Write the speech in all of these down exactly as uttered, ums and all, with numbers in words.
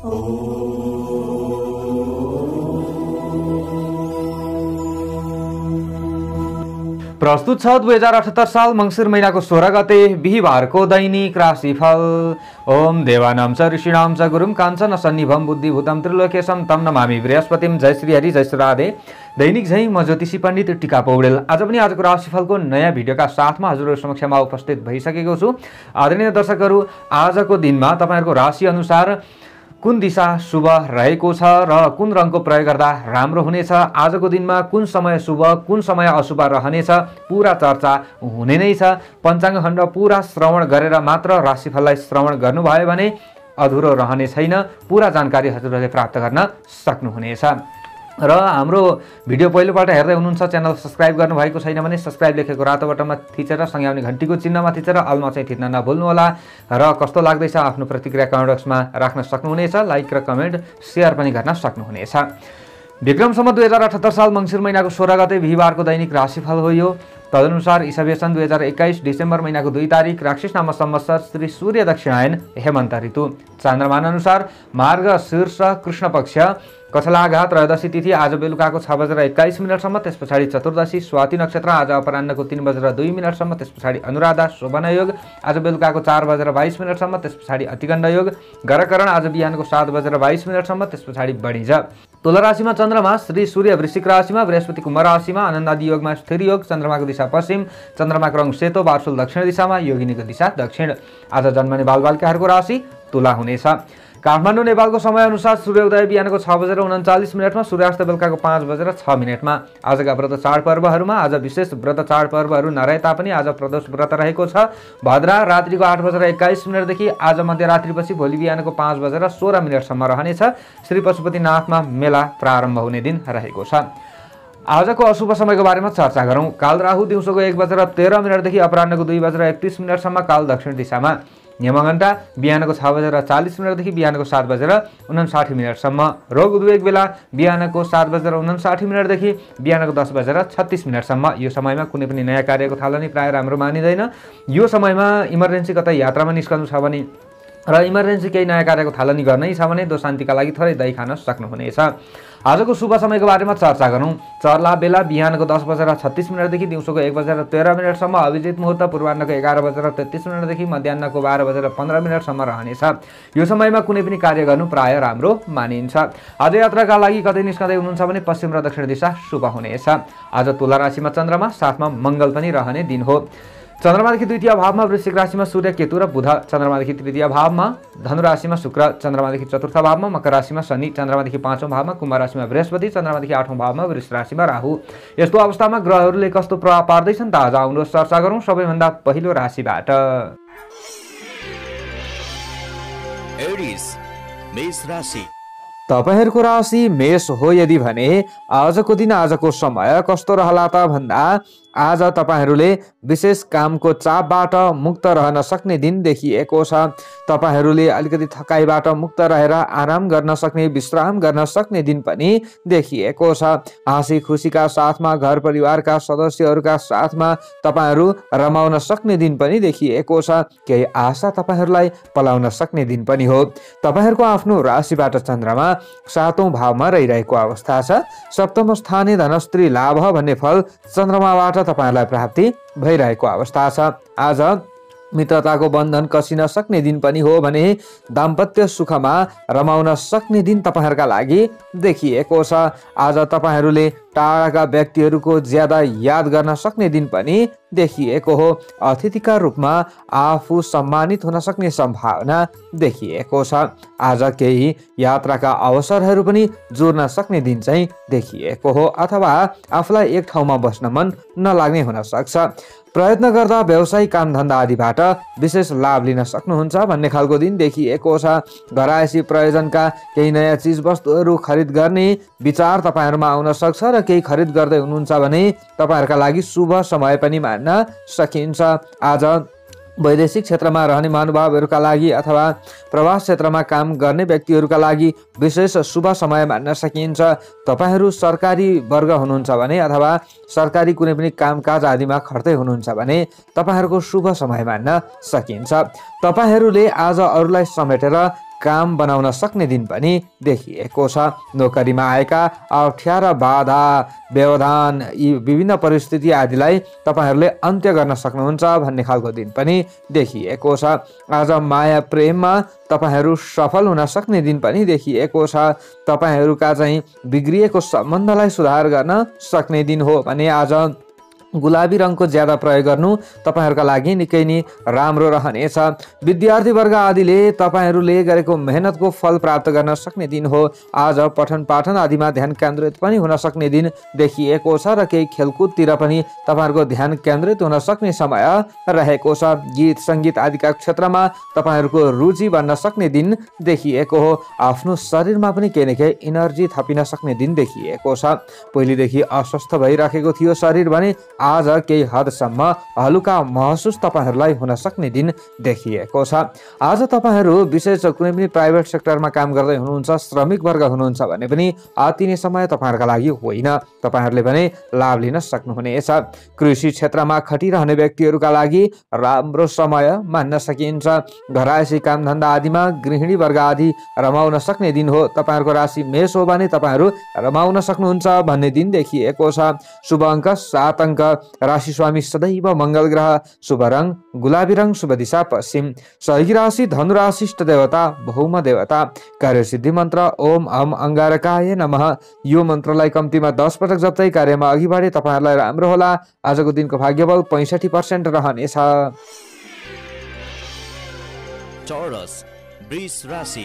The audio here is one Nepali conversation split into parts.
प्रस्तुत छ दुई हजार अठहत्तर साल मंसिर महीनाको सोह्र गते बिहिबारको दैनिक राशिफल। ओम देवानां च ऋषिणां च गुरुं काञ्चन सन्निभं बुद्धिभूतं त्रिलोकेशं तं नमामि बृहस्पतिं। जय श्री हरि, जय श्री राधे। दैनिक झैं म ज्योतिषी पण्डित टिका पौडेल आज पनि आजको राशिफलको नयाँ भिडियोका साथमा हजुरहरु समक्षमा उपस्थित भइसकेको छु। आदरणीय दर्शकहरू, आजको दिनमा तपाईहरुको राशि अनुसार कुन दिशा शुभ रहेको छ र कुन रङको प्रयोग गर्दा राम्रो हुनेछ, आजको दिनमा कुन समय शुभ कुन समय अशुभ रहनेछ, पूरा चर्चा हुने नै छ। पञ्चाङ्ग खण्ड पूरा श्रवण गरेर मात्र राशिफललाई श्रवण गर्नुभयो भने अधुरो रहने छैन, पूरा जानकारी हजुरहरूले प्राप्त गर्न सक्नुहुनेछ। र हाम्रो भिडियो पहिलोपल्ट हेर्दै हुनुहुन्छ, च्यानल सब्स्क्राइब गर्नुभएको छैन भने सब्स्क्राइब लेखेको रातो बटनमा थिचेर सँगै आउने घन्टीको चिन्हमा थिचेर अलमा चाहिँ थिच्न नभुल्नुहोला। र कस्तो लाग्दैछ आफ्नो प्रतिक्रिया कमेन्ट बक्समा राख्न सक्नुहुनेछ। लाइक र कमेन्ट सेयर पनि गर्न सक्नुहुनेछ। विक्रम सम्वत दुई हजार अठहत्तर साल मंसिर महीनाको सोह्र गते बिहिबारको दैनिक राशिफल हो यो। तदनुसार ईसाव्य सन् दुई हजार एक्काइस डिसेम्बर महीनाको दुई तारिक राक्षस नाम संवत्सर श्री सूर्य दक्षिणायन हेमन्त ऋतु। चान्द्रमान अनुसार मार्ग शीर्ष कृष्ण पक्ष कछलाघात त्रयोदशी तिथि आज बेलुकाको छ बजेर एक्काइस मिनटसम्म, त्यस पछाडि चतुर्दशी स्वाति नक्षत्र आज अपराह्नको तीन बजेर दुई मिनटसम्म, त्यस पछाडि अनुराधा शोभन योग आज बेलुकाको चार बजेर बाइस मिनटसम्म, त्यस पछाडि अतिगण्ड योग गरकरण आज बिहानको सात बजेर बाइस मिनटसम्म, त्यस पछाडि बढिन्छ। तुला राशिमा चन्द्रमा श्री सूर्य वृश्चिक राशिमा, बृहस्पति कुम्भ राशिमा, आनन्दादि योगमा स्थिर योग, चन्द्रमाको दिशा पश्चिम, चन्द्रमाको रङ सेतो, बार्सुल दक्षिण दिशामा, योगिनीको दिशा दक्षिण। आज जन्मने बालबालिकाहरूको राशि तुला हुनेछ। काठमाडौँ नेपालको समय अनुसार सूर्योदय बिहानको छ बजेर उन्चालिस मिनटमा, सूर्यास्त बेलुकाको पाँच बजेर छ मिनटमा। आजका व्रत चाडपर्वहरूमा आज विशेष व्रत चाडपर्वहरू नरहे तापनि आज प्रदोष व्रत रहेको छ। भद्रा रात्रिको आठ बजेर एक्काइस मिनटदेखि आज मध्यरात्रिपछि भोलि बिहानको पाँच बजेर सोह्र मिनटसम्म रहनेछ। श्री पशुपतिनाथमा मेला प्रारम्भ हुने दिन रहेको छ। आजको अशुभ समयको बारेमा चर्चा गरौँ। काल राहु दिउँसोको एक बजेर तेह्र मिनटदेखि अपराह्नको दुई बजेर एकतिस मिनटसम्म काल दक्षिण दिशामा। यमघण्टा बिहानको छ बजेर चालिस मिनटदेखि बिहानको सात बजेर उनासाठी मिनटसम्म। रोग उद्वेग बेला बिहानको सात बजेर उनासाठी मिनटदेखि बिहानको दस बजेर छत्तिस मिनटसम्म। यो समयमा कुनै पनि नयाँ कार्यको थालनी प्राय राम्रो मानिँदैन। यो समयमा इमर्जेन्सी कतै यात्रामा निस्कनु छ भने र इमर्जेन्सी केही नयाँ कार्यको थालनी गर्नै छ भने दो शान्तिका लागि थोरै दही खान सक्नुहुनेछ। आजको शुभ समयको बारेमा चर्चा गरौँ। चर्ला बेला बिहानको दस बजेर छत्तिस मिनटदेखि दिउँसोको एक बजेर तेह्र मिनटसम्म। अभिजित मुहुर्त पूर्वाह्नको एघार बजेर तेत्तिस मिनटदेखि मध्याह्नको बाह्र बजेर पन्ध्र मिनटसम्म रहनेछ। यो समयमा कुनै पनि कार्य गर्नु प्राय राम्रो मानिन्छ। आज यात्राका लागि कतै निस्कँदै हुनुहुन्छ भने पश्चिम र दक्षिण दिशा शुभ हुनेछ। आज तुला राशिमा चन्द्रमा, साथमा मङ्गल पनि रहने दिन हो। चन्द्रमादेखि द्वितीय भावमा वृश्चिक राशिमा सूर्य, केतु र बुध, चन्द्रमादेखि तृतीय भावमा धनु राशिमा शुक्र, चन्द्रमादेखि चतुर्थ भावमा मकर राशिमा शनि, चन्द्रमादेखि पाँचौं भावमा कुम्भ राशिमा बृहस्पति, चन्द्रमादेखि आठौं भावमा वृष राशिमा राहु। यस्तो अवस्थामा ग्रहहरूले कस्तो प्रभाव पार्दैछन् त आज आउनुहोस् चर्चा गरौँ। सबैभन्दा पहिलो राशिबाट एरिस मेष राशि। तपाईहरुको राशि मेष हो यदि भने आजको दिन आजको समय कस्तो रहला त भन्दा आज तपाईहरूले विशेष कामको चापबाट मुक्त रहन सक्ने दिन देखिएको छ। तपाईहरूले अलिकति थकाइबाट मुक्त रहेर आराम गर्न सक्ने, विश्राम गर्न सक्ने दिन पनि देखिएको छ। हाँसी खुसीका साथमा घर परिवारका सदस्यहरूका साथमा तपाईहरू रमाउन सक्ने दिन पनि देखिएको छ। केही आशा तपाईहरूलाई पलाउन सक्ने दिन पनि हो। तपाईहरूको आफ्नो राशिबाट चन्द्रमा सातौं भावमा रहिरहेको अवस्था छ। सप्तम स्थानीय धनस्त्री लाभ भन्ने फल चन्द्रमाबाट तपाईलाई प्राप्ति भइरहेको अवस्था छ। आज मित्रताको बन्धन कसिन सक्ने दिन पनि हो भने दाम्पत्य सुखमा रमाउन सक्ने दिन तपाईहरुका लागि देखिएको छ। आज तपाईहरूले टाढाका व्यक्तिहरूको ज्यादा याद गर्न सक्ने दिन पनि देखिएको हो। अतिथिका रूपमा आफू सम्मानित हुन सक्ने सम्भावना देखिएको छ। आज केही यात्राका अवसरहरू पनि जोड्न सक्ने दिन चाहिँ देखिएको हो, अथवा आफूलाई एक ठाउँमा बस्न मन नलाग्ने हुन सक्छ। प्रयत्न गर्दा व्यवसायिक कामधन्दा आदिबाट विशेष लाभ लिन सक्नुहुन्छ भन्ने खालको दिन देखिएको छ। घरायसी प्रयोजनका केही नयाँ चिज वस्तुहरू खरिद गर्ने विचार तपाईहरुमा आउन सक्छ र केही खरिद गर्दै हुनुहुन्छ भने तपाईहरुका लागि शुभ समय पनि मान्न सकिन्छ। आज वैदेशिक क्षेत्रमा रहने महानुभावहरूका लागि अथवा प्रवास क्षेत्रमा काम गर्ने व्यक्तिहरूका लागि विशेष शुभ समय मान्न सकिन्छ। तपाईहरू सरकारी वर्ग हुनुहुन्छ भने अथवा सरकारी कुनै पनि कामकाज आदिमा खट्दै हुनुहुन्छ भने तपाईहरूको शुभ समय मान्न सकिन्छ। तपाईहरूले आज अरूलाई समेटेर काम बनाउन सक्ने दिन पनि देखिएको छ। नोकरीमा आएका अप्ठ्यारा, बाधा, व्यवधान, यी विभिन्न परिस्थिति आदिलाई तपाईँहरूले अन्त्य गर्न सक्नुहुन्छ भन्ने खालको दिन पनि देखिएको छ। आज माया प्रेममा तपाईँहरू सफल हुन सक्ने दिन पनि देखिएको छ। तपाईँहरूका चाहिँ बिग्रिएको सम्बन्धलाई सुधार गर्न सक्ने दिन हो भने आज गुलाबी रङको ज्यादा प्रयोग गर्नु तपाईँहरूका लागि निकै नै राम्रो रहनेछ। विद्यार्थी वर्ग आदिले तपाईँहरूले गरेको मेहनतको फल प्राप्त गर्न सक्ने दिन हो। आज पठन पाठन आदिमा ध्यान केन्द्रित पनि हुन सक्ने दिन देखिएको छ र केही खेलकुदतिर पनि तपाईँहरूको ध्यान केन्द्रित हुन सक्ने समय रहेको छ। गीत सङ्गीत आदिका क्षेत्रमा तपाईँहरूको रुचि बन्न सक्ने दिन देखिएको हो। आफ्नो शरीरमा पनि केही न केही इनर्जी थपिन सक्ने दिन देखिएको छ। पहिलेदेखि अस्वस्थ भइराखेको थियो शरीर भने आज केही हदसम्म हलुका महसुस तपाईँहरूलाई हुन सक्ने दिन देखिएको छ। आज तपाईँहरू विशेष कुनै पनि प्राइभेट सेक्टरमा काम गर्दै हुनुहुन्छ, श्रमिक वर्ग हुनुहुन्छ भने पनि अति नै समय तपाईँहरूका लागि होइन, तपाईँहरूले पनि लाभ लिन सक्नुहुनेछ। कृषि क्षेत्रमा खटिरहने व्यक्तिहरूका लागि राम्रो समय मान्न सकिन्छ। घरायसी कामधन्दा आदिमा गृहिणी वर्ग आदि रमाउन सक्ने दिन हो। तपाईँहरूको राशि मेष हो भने तपाईँहरू रमाउन सक्नुहुन्छ भन्ने दिन देखिएको छ। शुभ अङ्क सात अङ्क, राशि स्वामी सदैव मङ्गल ग्रह, शुभ रङ गुलाबी रङ, शुभ दिशा पश्चिम, सहयोगी राशि धनु राशि, इष्ट देवता भौम देवता, कार्यसिद्धि मन्त्र ओम अम अङ्गारकाय नमः। यो मन्त्रलाई कम्तीमा दस पटक जप्दै कार्यमा अघि बढे तपाईँहरूलाई राम्रो होला। आजको दिनको भाग्यबल पैँसठी पर्सेन्ट रहनेछ। टोरस वृष राशि।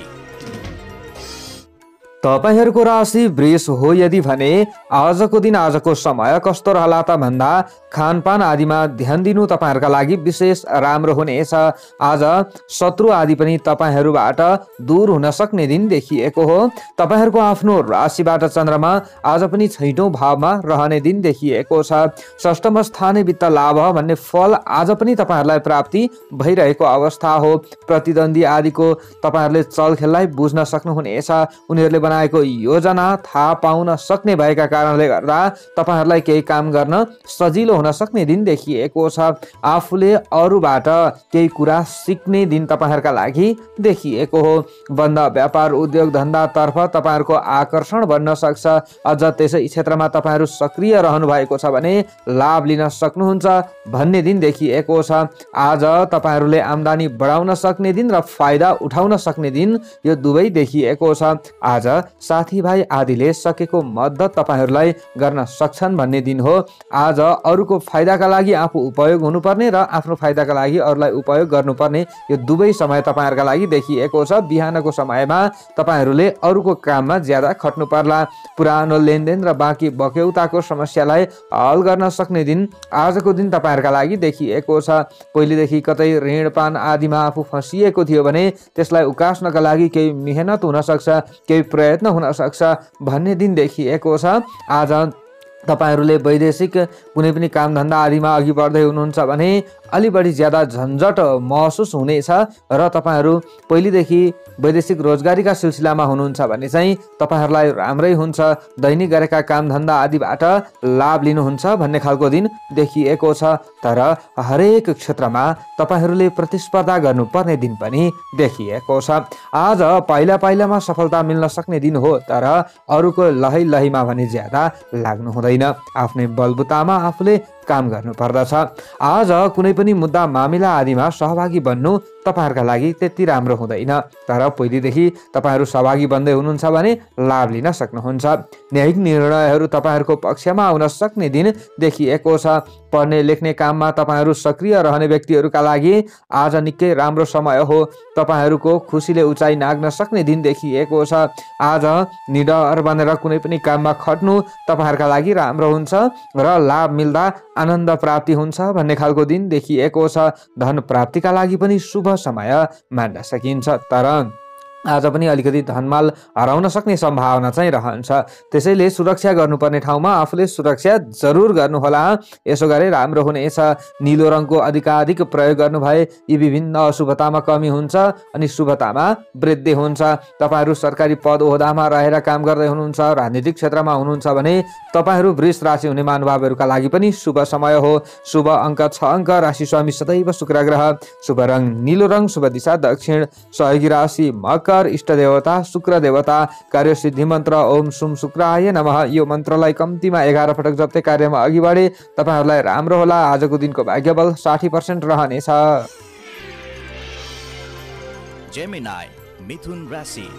तपाईहरूको राशि वृष हो यदि भने आजको दिन, आजको समय कस्तो रहला त भन्दा खानपान आदिमा ध्यान दिनु तपाईँहरूका लागि विशेष राम्रो हुनेछ। आज शत्रु आदि पनि तपाईँहरूबाट दूर हुन सक्ने दिन देखिएको हो। तपाईँहरूको आफ्नो राशिबाट चन्द्रमा आज पनि छैटौँ भावमा रहने दिन देखिएको छ। षष्ठम स्थाने वित्त लाभ भन्ने फल आज पनि तपाईँहरूलाई प्राप्ति भइरहेको अवस्था हो। प्रतिद्वन्दी आदिको तपाईँहरूले चलखेललाई बुझ्न सक्नुहुनेछ। उनीहरूले बनाएको योजना थाहा पाउन सक्ने भएका कारणले गर्दा तपाईँहरूलाई केही काम गर्न सजिलो हुन सक्ने दिन देखिएको छ। आफूले अरूबाट केही कुरा सिक्ने दिन तपाईँहरूका लागि देखिएको हो। बन्द व्यापार उद्योग धन्दातर्फ तपाईँहरूको आकर्षण बन्न सक्छ। अझ त्यसै क्षेत्रमा तपाईँहरू सक्रिय रहनु भएको छ भने लाभ लिन सक्नुहुन्छ भन्ने दिन देखिएको छ। आज तपाईँहरूले आम्दानी बढाउन सक्ने दिन र फाइदा उठाउन सक्ने दिन यो दुवै देखिएको छ। आज साथीभाइ आदिले सकेको मद्दत तपाईँहरूलाई गर्न सक्छन् भन्ने दिन हो। आज अरूको फाइदाका लागि आफू उपयोग हुनुपर्ने र आफ्नो फाइदाका लागि अरूलाई उपयोग गर्नुपर्ने यो दुवै समय तपाईँहरूका लागि देखिएको छ। बिहानको समयमा तपाईँहरूले अरूको काममा ज्यादा खट्नु पर्ला। पुरानो लेनदेन र बाँकी बक्यौताको समस्यालाई हल गर्न सक्ने दिन आजको दिन तपाईँहरूका लागि देखिएको छ। पहिलेदेखि कतै ऋणपान आदिमा आफू फँसिएको थियो भने त्यसलाई उकास्नका लागि केही मेहनत हुन सक्छ, केही प्रयत्न हुन सक्छ भन्ने दिन देखिएको छ। आज तपाईहरूले वैदेशिक कुनै पनि कामधन्दा आदिमा अघि बढ्दै हुनुहुन्छ भने अलि बढी ज्यादा झन्झट महसुस हुनेछ र तपाईँहरू पहिलेदेखि वैदेशिक रोजगारीका सिलसिलामा हुनुहुन्छ भने चाहिँ तपाईँहरूलाई राम्रै हुन्छ। दैनिक गरेका कामधन्दा आदिबाट लाभ लिनुहुन्छ भन्ने खालको दिन देखिएको छ। तर हरेक क्षेत्रमा तपाईँहरूले प्रतिस्पर्धा गर्नुपर्ने दिन पनि देखिएको छ। आज पाइला पाइलामा सफलता मिल्न सक्ने दिन हो, तर अरूको लहै लहीमा भने ज्यादा लाग्नु हुँदैन। आफ्नै बलबुतामा आफूले काम गर्नु पर्दछ। आज कुनै पनि मुद्दा मामिला आदिमा सहभागी बन्नु तपाईँहरूका लागि त्यति राम्रो हुँदैन, तर पहिलेदेखि तपाईँहरू सहभागी बन्दै हुनुहुन्छ भने लाभ लिन सक्नुहुन्छ। न्यायिक निर्णयहरू तपाईँहरूको पक्षमा आउन सक्ने दिन देखिएको छ। पढ्ने लेख्ने काममा तपाईँहरू सक्रिय रहने व्यक्तिहरूका लागि आज निकै राम्रो समय हो। तपाईँहरूको खुसीले उचाइ नाग्न सक्ने दिन देखिएको छ। आज निडर बनेर कुनै पनि काममा खट्नु तपाईँहरूका लागि राम्रो हुन्छ र लाभ मिल्दा आनन्द प्राप्ति हुन्छ भन्ने खालको दिन देखिएको छ। धन प्राप्तिका लागि पनि शुभ समय मान्न सकिन्छ, तर आज पनि अलिकति धनमाल हराउन सक्ने सम्भावना चाहिँ रहन्छ। त्यसैले सुरक्षा गर्नुपर्ने ठाउँमा आफूले सुरक्षा जरुर गर्नुहोला, यसो गरे राम्रो हुनेछ। नीलो रङको अधिकाधिक प्रयोग गर्नु भए यी विभिन्न अशुभतामा कमी हुन्छ अनि शुभतामा वृद्धि हुन्छ। तपाईँहरू सरकारी पद ओहदामा रहेर काम गर्दै हुनुहुन्छ, राजनीतिक क्षेत्रमा हुनुहुन्छ भने तपाईँहरू वृष राशि हुने महानुभावहरूका लागि पनि शुभ समय हो। शुभ अङ्क छ अङ्क, राशि स्वामी सदैव शुक्र ग्रह, शुभ रङ नीलो रङ, शुभ दिशा दक्षिण, सहयोगी राशि मकर, उत्तर इष्ट देवता शुक्र देवता। कार्यसिद्धि मन्त्र ओम सुम शुक्राय नमः। यो मन्त्रलाई कम्तीमा एघार पटक जप्दै कार्यमा अघि बढे तपाईहरुलाई राम्रो होला। आजको दिनको भाग्यबल साठी पर्सेन्ट रहनेछ। जेमिनाई मिथुन राशि।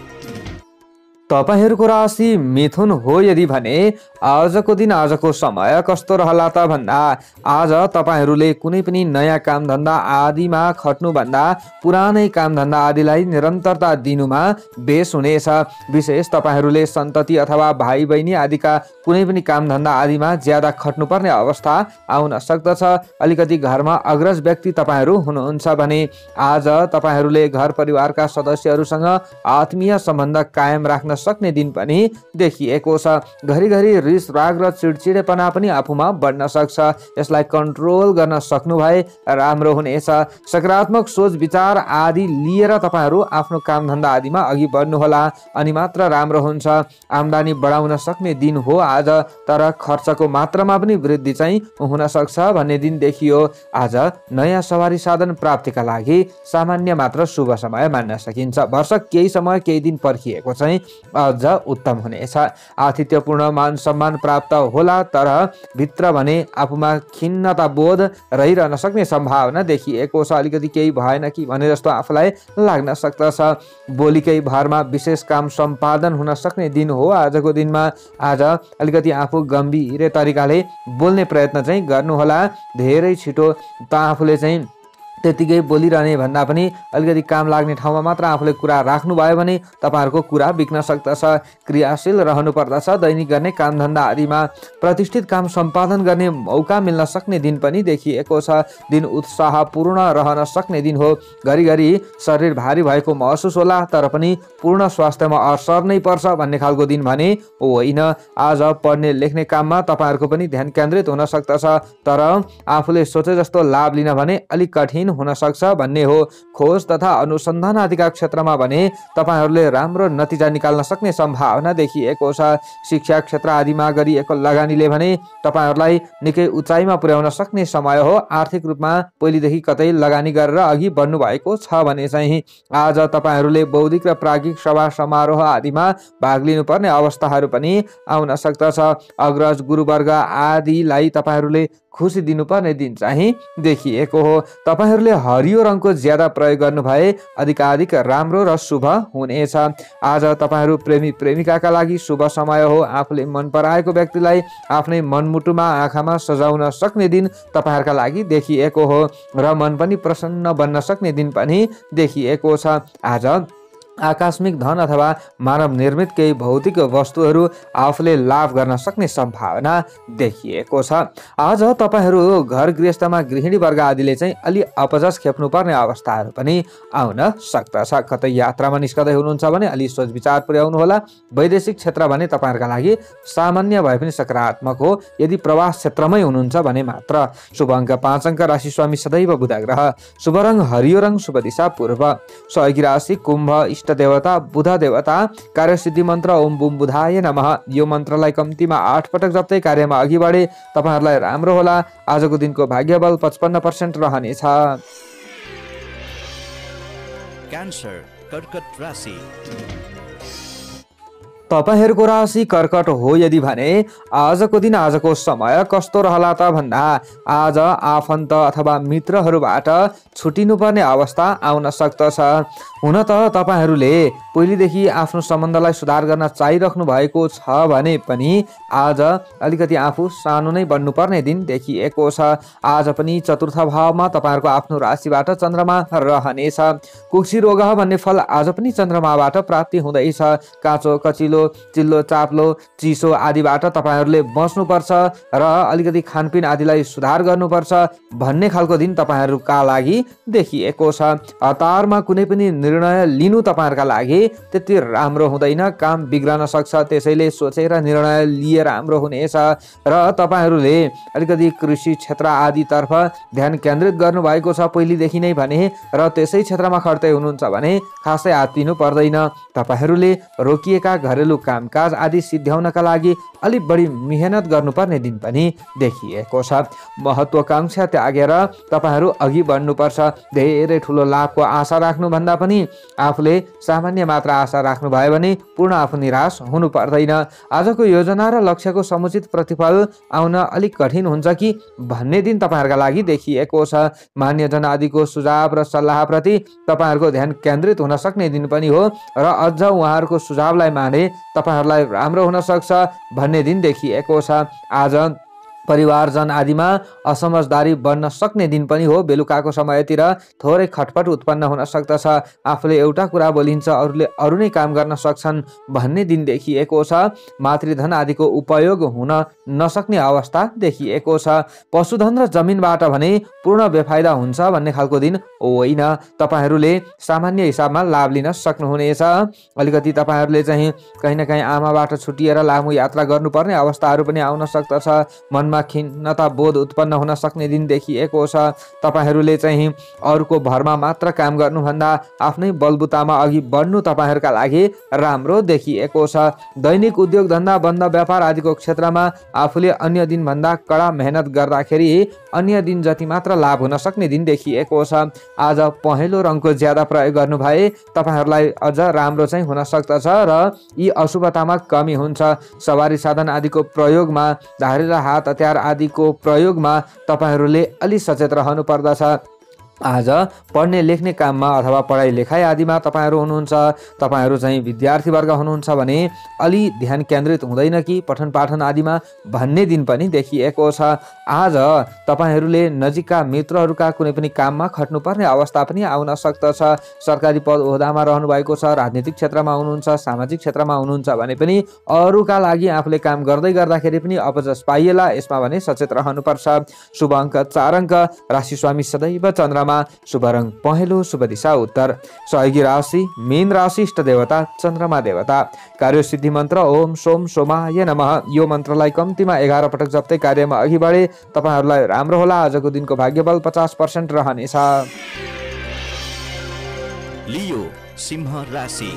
तपाईहरुको राशि मिथुन हो यदि भने आजको दिन आजको समय कस्तो रहला त भन्दा आज तपाईहरुले कुनै पनि नयाँ काम धन्दा आदिमा खट्नु भन्दा पुरानै काम धन्दा आदिलाई निरन्तरता दिनुमा बेस हुनेछ। विशेष तपाईहरुले सन्तति अथवा भाइ बहिनी आदिका कुनै पनि काम धन्दा आदिमा ज्यादा खट्नुपर्ने अवस्था आउन सक्दछ। अलिकति घरमा अग्रज व्यक्ति तपाईहरु हुनुहुन्छ भने आज तपाईहरुले घर परिवारका सदस्यहरुसँग आत्मीय सम्बन्ध कायम राख्न सक्ने दिन पनि देखिएको छ। घरिघरि रिस राग र चिडचिडेपना पनि आफूमा बढ्न सक्छ। यसलाई कन्ट्रोल गर्न सक्नु भए राम्रो हुनेछ। सकारात्मक सोच विचार आदि लिएर तपाईहरु आफ्नो काम धन्दा आदिमा अघि बढ्नुहोला अनि मात्र राम्रो हुन्छ। आम्दानी बढाउन सक्ने दिन हो आज, तर खर्चको मात्रामा पनि वृद्धि चाहिँ हुन सक्छ भन्ने दिन देखियो। आज नयाँ सवारी साधन प्राप्तिका लागि सामान्य मात्र शुभ समय मान्न सकिन्छ। वर्ष केही समय केही दिन पर्खिएको चाहिँ अझ उत्तम हुनेछ। आतिथ्यपूर्ण मान सम्मान प्राप्त होला, तर भित्र भने आफूमा खिन्नता बोध रहिरहन सक्ने सम्भावना देखिएको छ। अलिकति केही भएन कि भने जस्तो आफूलाई लाग्न सक्दछ। बोलीकै भरमा विशेष काम सम्पादन हुन सक्ने दिन हो आजको दिनमा। आज अलिकति आफू गम्भीर तरिकाले बोल्ने प्रयत्न चाहिँ गर्नुहोला। धेरै छिटो त आफूले चाहिँ त्यतिकै बोलिरहने भन्दा पनि अलिकति काम लाग्ने ठाउँमा मात्र आफूले कुरा राख्नु भयो भने तपाईहरुको कुरा बिग्न सक्दछ। क्रियाशील रहनु पर्दछ। दैनिक गर्ने काम धन्दा आदिमा प्रतिष्ठित काम सम्पादन गर्ने मौका मिल्न सक्ने दिन पनि देखिएको छ। दिन उत्साहपूर्ण रहन सक्ने दिन हो। घरिघरि शरीर भारी भएको महसुस होला, तर पनि पूर्ण स्वास्थ्यमा असर नै पर्छ भन्ने खालको दिन भने होइन। आज पढ्ने लेख्ने काममा तपाईहरुको पनि ध्यान केन्द्रित हुन सक्दछ, तर आफूले सोचे जस्तो लाभ लिन भने अलिक कठिन हुन सक्छ भन्ने हो। खोज तथा अनुसन्धान आदिका क्षेत्रमा भने तपाईहरुले राम्रो नतिजा निकाल्न सक्ने सम्भावना देखिएको छ। शिक्षा क्षेत्र आदिमा गरिएको लगानीले भने तपाईहरुलाई निकै उचाइमा पुर्याउन सक्ने समय हो। आर्थिक रूपमा पहिलेदेखि कतै लगानी गरेर अघि बढ्नु भएको छ भने चाहिँ आज तपाईहरुले बौद्धिक र प्राज्ञिक सभा समारोह आदिमा भाग लिनुपर्ने अवस्थाहरू पनि आउन सक्दछ। अग्रज गुरुवर्ग आदिलाई तपाईहरुले खुसी दिनुपर्ने दिन चाहिँ देखिएको हो। तपाईहरुले हरियो रङको ज्यादा प्रयोग गर्नु भए अधिकाधिक राम्रो र शुभ हुनेछ। आज तपाईहरु प्रेमी प्रेमिकाका लागि शुभ समय हो। आफूले मन पराएको व्यक्तिलाई आफ्नै मनमुटुमा आँखामा सजाउन सक्ने दिन तपाईहरुका लागि देखिएको हो र मन पनि प्रसन्न बन्न सक्ने दिन पनि देखिएको छ। आज आकस्मिक धन अथवा मानव निर्मित केही भौतिक वस्तुहरू आफूले लाभ गर्न सक्ने सम्भावना देखिएको छ। आज तपाईहरु घर गृहस्थमा गृहिणी वर्ग आदिले चाहिँ अलि अपजस खेप्नु पर्ने अवस्थाहरू पनि आउन सक्दछ। कतै यात्रामा निस्कदै हुनुहुन्छ भने अलि सोच विचार पुर्याउनु होला। वैदेशिक क्षेत्र भने तपाईहरुका लागि सामान्य भए पनि सकारात्मक हो, यदि प्रवास क्षेत्रमै हुनुहुन्छ भने मात्र। शुभ अङ्क पाँच अङ्क। राशि स्वामी सदैव बुध ग्रह। शुभ रङ हरियो रङ। शुभ दिशा पूर्व। सहयोगी राशि कुम्भ। इष्ट देवता बुध देवता। कार्यसिद्धि मन्त्र ओम बुम बुधाय नमः। यो मन्त्रलाई कम्तीमा आठ पटक जप्दै कार्यमा अघि बढे तपाईहरुलाई राम्रो होला। आजको दिनको भाग्यबल पचपन्न पर्सेन्ट रहनेछ। क्यान्सर कर्कट राशि। तपाईहरुको राशि कर्कट हो यदि भने आजको दिन आजको समय कस्तो रहला त भन्दा आज आफन्त अथवा मित्रहरूबाट छुटिनुपर्ने अवस्था आउन सक्दछ। हुन त तपाईहरुले पहिलेदेखि आफ्नो सम्बन्धलाई सुधार गर्न चाहिराख्नु भएको छ भने पनि आज अलिकति आफू सानो नै बन्नुपर्ने दिन देखिएको छ। आज पनि चतुर्थ भावमा तपाईहरुको आफ्नो राशिबाट चन्द्रमा रहनेछ। कुक्षी रोग भन्ने फल आज पनि चन्द्रमाबाट प्राप्ति हुँदैछ। काँचो कचिलो चिल्लो चाप्लो चिसो आदिबाट तपाईहरुले बच्नुपर्छ र अलिकति खानपिन आदिलाई सुधार गर्नुपर्छ भन्ने खालको दिन तपाईहरुका लागि देखिएको छ। हतारमा कुनै पनि निर्णय लिनु तपाईहरुका लागि त्यति राम्रो हुँदैन, काम बिग्रन सक्छ। त्यसैले सोचेर निर्णय लिए राम्रो हुनेछ र तपाईहरुले अलिकति कृषि क्षेत्र आदितर्फ ध्यान केन्द्रित गर्नु भएको छ पहिलेदेखि नै भने र त्यसै क्षेत्रमा खट्दै हुनुहुन्छ भने खासै आत्तिनु पर्दैन। तपाईहरुले रोकिएका घरेलु कामकाज आदि सिद्ध्याउनका लागि अलि बढी मेहनत गर्नुपर्ने दिन पनि देखिएको छ। महत्वाकांक्षा त्यागेर तपाईहरु अघि बढ्नुपर्छ। धेरै ठुलो लाभको आशा राख्नु भन्दा पनि पनि आफूले सामान्य मात्र आशा राख्नुभयो भने पूर्ण आफू निराश हुनु पर्दैन। आजको योजना र लक्ष्यको समुचित प्रतिफल आउन अलिक कठिन हुन्छ कि भन्ने दिन तपाईँहरूका लागि देखिएको छ। मान्यजन आदिको सुझाव र सल्लाहप्रति तपाईँहरूको ध्यान केन्द्रित हुन सक्ने दिन पनि हो र अझ उहाँहरूको सुझावलाई माने तपाईँहरूलाई राम्रो हुन सक्छ भन्ने दिन देखिएको छ। आज परिवारजन आदिमा असमझदारी बढ्न सक्ने दिन पनि हो। बेलुकाको समयतिर थोरै खटपट उत्पन्न हुन सक्दछ। आफूले एउटा कुरा बोलिन्छ, अरूले अरू नै काम गर्न सक्छन् भन्ने दिन देखिएको छ। मातृधन आदिको उपयोग हुन नसक्ने अवस्था देखिएको छ। पशुधन र जमिनबाट भने पूर्ण बेफाइदा हुन्छ भन्ने खालको दिन होइन। तपाईँहरूले सामान्य हिसाबमा लाभ लिन सक्नुहुनेछ। अलिकति तपाईँहरूले चाहिँ कहीँ न कहीँ आमाबाट छुटिएर लामो यात्रा गर्नुपर्ने अवस्थाहरू पनि आउन सक्दछ। मनमा खिन्नता बोध उत्पन्न हुन सक्ने दिन देखिएको छ। तपाईँहरूले चाहिँ अरूको भरमा मात्र काम गर्नुभन्दा आफ्नै बलबुतामा अघि बढ्नु तपाईँहरूका लागि राम्रो देखिएको छ। दैनिक उद्योग धन्दा बन्द व्यापार आदिको क्षेत्रमा आफूले अन्य दिनभन्दा कडा मेहनत गर्दाखेरि अन्य दिन जति मात्र लाभ हुन सक्ने दिन देखिएको छ। आज पहेँलो रङको ज्यादा प्रयोग गर्नु भए तपाईँहरूलाई अझ राम्रो चाहिँ हुन सक्दछ र यी अशुभतामा कमी हुन्छ। सवारी साधन आदिको प्रयोगमा, धारिला हात हतियार आदिको प्रयोगमा तपाईँहरूले अलि सचेत रहनु पर्दछ। आज पढ्ने लेख्ने काममा अथवा पढाइ लेखाइ आदिमा तपाईँहरू हुनुहुन्छ। तपाईँहरू चाहिँ विद्यार्थीवर्ग हुनुहुन्छ भने अलि ध्यान केन्द्रित हुँदैन कि पठन पाठन आदिमा भन्ने दिन पनि देखिएको छ। आज तपाईँहरूले नजिकका मित्रहरूका कुनै पनि काममा खट्नुपर्ने अवस्था पनि आउन सक्दछ। सरकारी पद ओहदामा रहनुभएको छ, राजनीतिक क्षेत्रमा हुनुहुन्छ, सामाजिक क्षेत्रमा हुनुहुन्छ भने पनि अरूका लागि आफूले काम गर्दै गर्दाखेरि पनि अपजस पाइएला, यसमा भने सचेत रहनुपर्छ। शुभ अङ्क चार अङ्क, राशि स्वामी सदैव चन्द्रमा, शुभ रङ पहेँलो, शुभ दिशा उत्तर, सहयोगी राशि मीन राशि, इष्ट देवता चन्द्रमा देवता। कार्यसिद्धि मन्त्र ओम सोम सोमाय नमः। यो मन्त्रलाई कम्तीमा एघार पटक जप्दै कार्यमा अघि बढे तपाईँहरूलाई राम्रो होला। आजको दिनको भाग्यबल पचास पर्सेन्ट रहनेछ। लियो सिंह राशि।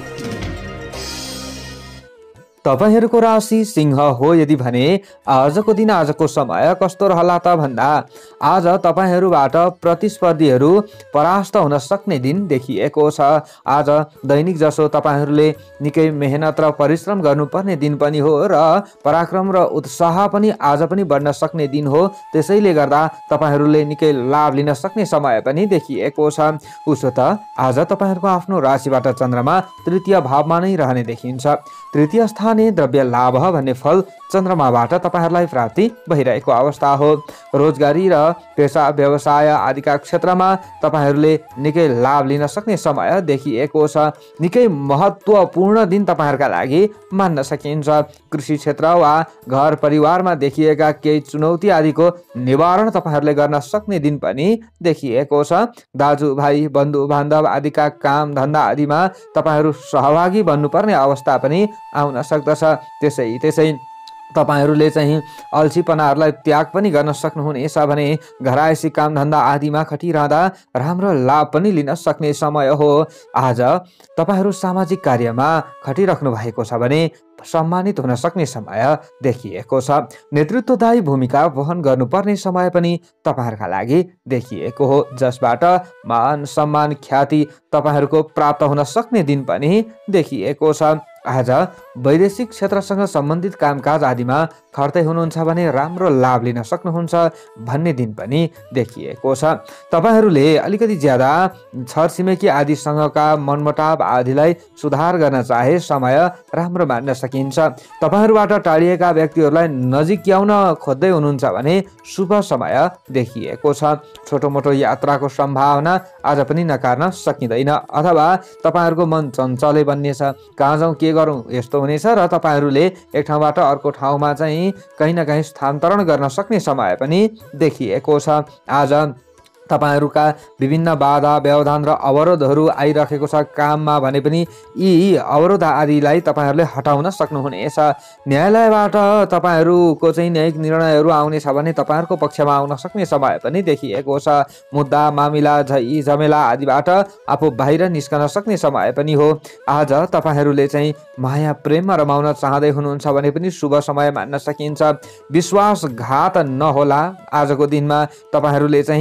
तपाईहरूको राशि सिंह हो यदि भने आजको दिन, आजको समय कस्तो रहला त भन्दा आज तपाईहरूबाट प्रतिस्पर्धीहरू परास्त हुन सक्ने दिन देखिएको छ। आज दैनिक जसो तपाईहरूले निकै मेहनत र परिश्रम गर्नुपर्ने दिन पनि हो र पराक्रम र उत्साह पनि आज पनि बढ्न सक्ने दिन हो। त्यसैले गर्दा तपाईहरूले निकै लाभ लिन सक्ने समय पनि देखिएको छ। उसो त आज तपाईहरूको आफ्नो राशिबाट चन्द्रमा तृतीय भावमा नै रहने देखिन्छ। तृतीय स्थानीय द्रव्य लाभ भन्ने फल चन्द्रमाबाट तपाईहरूलाई प्राप्ति भइरहेको अवस्था हो। रोजगारी र पेसा व्यवसाय आदिका क्षेत्रमा तपाईहरूले निकै लाभ लिन सक्ने समय देखिएको छ। निकै महत्त्वपूर्ण दिन तपाईहरूका लागि मान्न सकिन्छ। कृषि क्षेत्र वा घर परिवारमा देखिएका केही चुनौती आदिको निवारण तपाईहरूले गर्न सक्ने दिन पनि देखिएको छ। दाजुभाइ बन्धु बान्धव आदिका काम धन्दा आदिमा तपाईहरू सहभागी बन्नुपर्ने अवस्था पनि आउन सक्दछ। त्यसै त्यसै तपाईहरूले चाहिँ अल्छीपनाहरूलाई त्याग पनि गर्न सक्नुहुनेछ भने घरायसी काम धन्दा आदिमा खटिरहँदा राम्रो लाभ पनि लिन सक्ने समय हो। आज तपाईहरू सामाजिक कार्यमा खटिराख्नु भएको छ भने सम्मानित हुन सक्ने समय देखिएको छ। नेतृत्वदायी भूमिका वहन गर्नुपर्ने समय पनि तपाईहरूका लागि देखिएको हो, जसबाट मान सम्मान ख्याति तपाईहरूको प्राप्त हुन सक्ने दिन पनि देखिएको छ। आज वैदेशिक क्षेत्रसँग सम्बन्धित कामकाज आदिमा खट्दै हुनुहुन्छ भने राम्रो लाभ लिन सक्नुहुन्छ भन्ने दिन पनि देखिएको छ। तपाईहरूले अलिकति ज्यादा छरछिमेकी आदिसँगका मनमुटाव आदिलाई सुधार गर्न चाहे समय राम्रो मान्न सकिन्छ। तपाईँहरूबाट टाढिएका व्यक्तिहरूलाई नजिक ल्याउन खोज्दै हुनुहुन्छ भने शुभ समय देखिएको छ। छोटो मोटो यात्राको सम्भावना आज पनि नकार्न सकिँदैन, अथवा तपाईँहरूको मन चञ्चलै बन्नेछ, कहाँ जाउँ के गरौँ यस्तो हुनेछ र तपाईँहरूले एक ठाउँबाट अर्को ठाउँमा चाहिँ कहीँ न कहीँ स्थानान्तरण गर्न सक्ने समय पनि देखिएको छ। आज तपाईहरूका विभिन्न बाधा व्यवधान र अवरोधहरू आइरहेको छ काममा भने पनि यी अवरोध आदिलाई तपाईहरूले हटाउन सक्नुहुनेछ। न्यायालयबाट तपाईहरूको चाहिँ न्यायिक निर्णयहरू आउनेछ भने तपाईहरूको पक्षमा आउन सक्ने समय पनि देखिएको छ। मुद्दा मामिला झै झमेला आदिबाट आफू बाहिर निस्कन सक्ने समय पनि हो। आज तपाईहरूले चाहिँ माया प्रेममा रमाउन चाहँदै हुनुहुन्छ भने पनि शुभ समय मान्न सकिन्छ। विश्वासघात नहोला। आजको दिनमा तपाईहरूले चाहिँ केही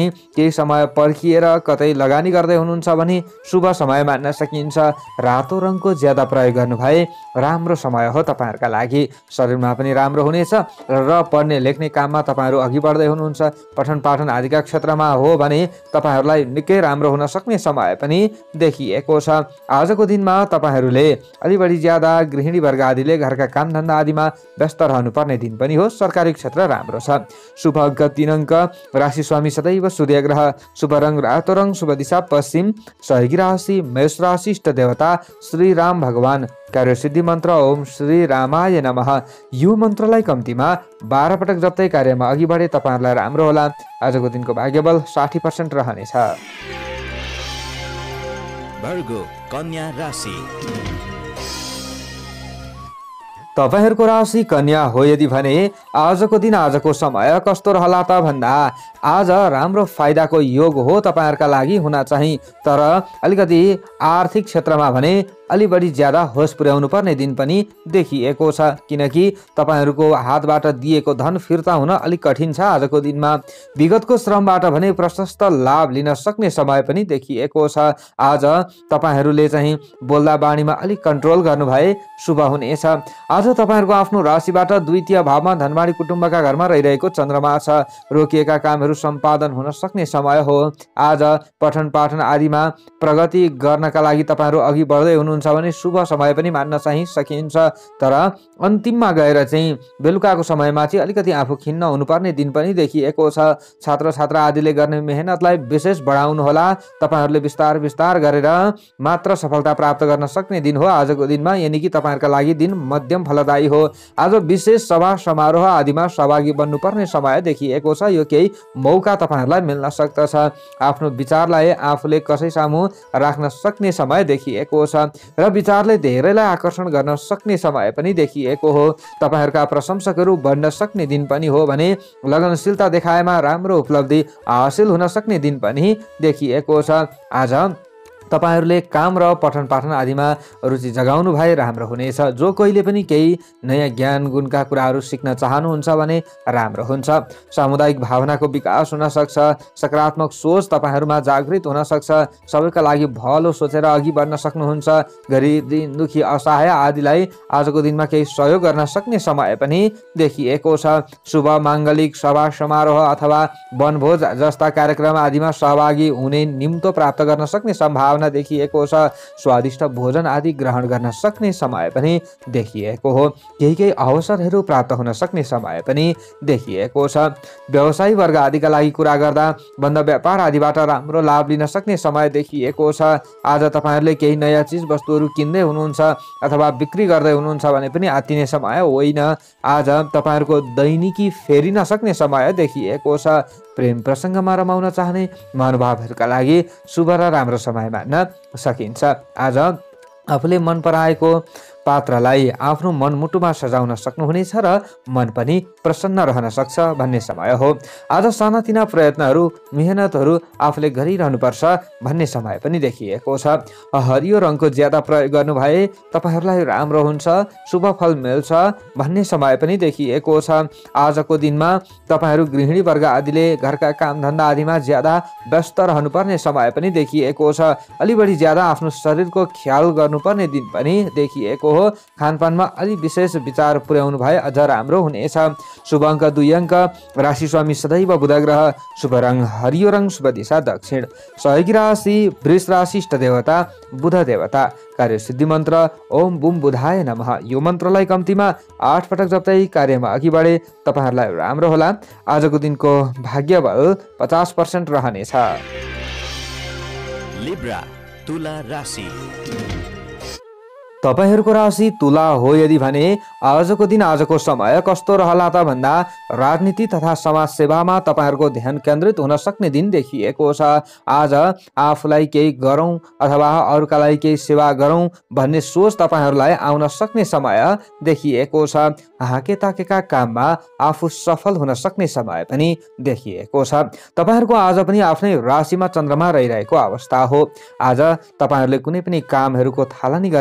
केही समय पर्खिएर कतै लगानी गर्दै हुनुहुन्छ भने शुभ समय मान्न सकिन्छ। रातो रङको ज्यादा प्रयोग गर्नु भए राम्रो समय हो तपाईँहरूका लागि। शरीरमा पनि राम्रो हुनेछ र पढ्ने लेख्ने काममा तपाईँहरू अघि बढ्दै हुनुहुन्छ। पठन पाठन आदिका क्षेत्रमा हो भने तपाईँहरूलाई निकै राम्रो हुन सक्ने समय पनि देखिएको छ। आजको दिनमा तपाईँहरूले अलि बढी ज्यादा गृहिणी वर्ग आदिले घरका कामधन्दा आदिमा व्यस्त रहनुपर्ने दिन पनि हो। सरकारी क्षेत्र राम्रो छ। शुभ अङ्क तीन अङ्क, राशि स्वामी सदैव सूर्य ग्रह, शुभ रङ रातो रङ, शुभ दिशा पश्चिम, सहयोगी राशि मेष राशि, इष्ट देवता श्री राम भगवान, कार्यसिद्धि मन्त्र ओम श्री रामाय नमः। यो मन्त्रलाई कम्तीमा बाह्र पटक जप्दै कार्यमा अघि बढे तपाईँहरूलाई राम्रो होला। आजको दिनको भाग्यबल साठी पर्सेन्ट रहनेछ। वर्गो कन्या राशि। तपाईहरूको राशि कन्या हो यदि भने आजको दिन आजको समय कस्तो रहला त भन्दा आज राम्रो फाइदाको योग हो तपाईँहरूका लागि हुन चाहिँ। तर अलिकति आर्थिक क्षेत्रमा भने अलि बढी ज्यादा होस पुर्याउनु पर्ने दिन पनि देखिएको छ, किनकि तपाईँहरूको हातबाट दिएको धन फिर्ता हुन अलिक कठिन छ आजको दिनमा। विगतको श्रमबाट भने प्रशस्त लाभ लिन सक्ने समय पनि देखिएको छ। आज तपाईँहरूले चाहिँ बोल्दा बाणीमा अलिक कन्ट्रोल गर्नु भए शुभ हुनेछ। आज तपाईँहरूको आफ्नो राशिबाट द्वितीय भावमा धनवाणी कुटुम्बका घरमा रहिरहेको चन्द्रमा छ। रोकिएका कामहरू सम्पादन हुन सक्ने समय हो। आज पठन पाठन आदिमा प्रगति गर्नका लागि तपाईँहरू अघि बढ्दै हुनुहुन्छ भने शुभ समय पनि मान्न चाहिँ सकिन्छ। तर अन्तिममा गएर चाहिँ बेलुकाको समयमा चाहिँ अलिकति आफू खिन्न हुनुपर्ने दिन पनि देखिएको छ। छात्र छात्रा आदिले गर्ने मेहनतलाई विशेष बढाउनु होला। तपाईँहरूले बिस्तार बिस्तार गरेर मात्र सफलता प्राप्त गर्न सक्ने दिन हो आजको दिनमा, यानि कि तपाईँहरूका लागि दिन मध्यम फलदायी हो। आज विशेष सभा समारोह आदिमा सहभागी बन्नुपर्ने समय देखिएको छ। यो केही मौका तपाईँहरूलाई मिल्न सक्दछ। आफ्नो विचारलाई आफूले कसै सामु राख्न सक्ने समय देखिएको छ र विचारले धेरैलाई आकर्षण गर्न सक्ने समय पनि देखिएको हो। तपाईँहरूका प्रशंसकहरू बढ्न सक्ने दिन पनि हो भने लगनशीलता देखाएमा राम्रो उपलब्धि हासिल हुन सक्ने दिन पनि देखिएको छ। आज तपाईहरूले काम र पठन पाठन आदिमा रुचि जगाउनु भए राम्रो हुनेछ। जो कोहीले पनि केही नयाँ ज्ञान गुणका कुराहरू सिक्न चाहनुहुन्छ भने राम्रो हुन्छ। सामुदायिक भावनाको विकास हुन सक्छ। सकारात्मक सोच तपाईँहरूमा जागृत हुन सक्छ। सबैका लागि भलो सोचेर अघि बढ्न सक्नुहुन्छ। गरिब दिन दुखी असहाय आदिलाई आजको दिनमा केही सहयोग गर्न सक्ने समय पनि देखिएको छ। शुभ माङ्गलिक सभा समारोह अथवा वनभोज जस्ता कार्यक्रम आदिमा सहभागी हुने निम्तो प्राप्त गर्न सक्ने सम्भावना देखिएको छ। स्वादिष्ट भोजन आदि ग्रहण गर्न सक्ने समय पनि देखिएको हो। केही केही अवसरहरू प्राप्त हुन सक्ने समय पनि देखिएको छ। व्यवसायी वर्ग आदिका लागि कुरा गर्दा बन्द व्यापार आदिबाट राम्रो लाभ लिन सक्ने समय देखिएको छ। आज तपाईँहरूले केही नयाँ चिज वस्तुहरू किन्दै हुनुहुन्छ अथवा बिक्री गर्दै हुनुहुन्छ भने पनि आत्तिने समय होइन। आज तपाईँहरूको दैनिकी फेरिन सक्ने समय देखिएको छ। प्रेम प्रसङ्गमा रमाउन चाहने महानुभावहरूका लागि शुभ र राम्रो समय मान्न सकिन्छ। आज आफूले मन पराएको पात्रलाई आफ्नो मनमुटुमा सजाउन सक्नुहुनेछ र मन पनि प्रसन्न रहन सक्छ भन्ने समय हो। आज सानातिना प्रयत्नहरू मेहनतहरू आफूले गरिरहनुपर्छ भन्ने समय पनि देखिएको छ। हरियो रङको ज्यादा प्रयोग गर्नु भए तपाईँहरूलाई राम्रो हुन्छ, शुभ फल मिल्छ भन्ने समय पनि देखिएको छ। आजको दिनमा तपाईँहरू गृहिणी वर्ग आदिले घरका कामधन्दा आदिमा ज्यादा व्यस्त रहनुपर्ने समय पनि देखिएको छ। अलि बढी ज्यादा आफ्नो शरीरको ख्याल गर्नुपर्ने दिन पनि देखिएको हो। खानपानमा अलि विशेष विचार पुर्याउनु भए अझ राम्रो हुनेछ। शुभ अङ्क दुई अङ्क, राशि स्वामी सदैव बुध ग्रह, शुभ रङ हरियो रङ, शुभ दिशा दक्षिण, सहयोगी राशि वृष राशि, इष्ट देवता बुध देवता, कार्यसिद्धि मन्त्र ओम बुम बुधाय नमः। यो मन्त्रलाई कम्तीमा आठ पटक जप्दै कार्यमा अघि बढे तपाईँहरूलाई राम्रो होला। आजको दिनको भाग्यबल पचास पर्सेन्ट रहनेछ। लिब्रा तुला राशि। तपाईहरूको राशि तुला हो यदि भने आजको दिन आजको समय कस्तो रहला त भन्दा राजनीति तथा समाज सेवामा तपाईँहरूको ध्यान केन्द्रित हुन सक्ने दिन देखिएको छ। आज आफूलाई केही गरौँ अथवा अरूका लागि केही सेवा गरौँ भन्ने सोच तपाईँहरूलाई आउन सक्ने समय देखिएको छ। हाके ताकेका काममा आफू सफल हुन सक्ने समय पनि देखिएको छ। तपाईँहरूको आज पनि आफ्नै राशिमा चन्द्रमा रहिरहेको अवस्था हो। आज तपाईँहरूले कुनै पनि कामहरूको थालनी गर्ने सोच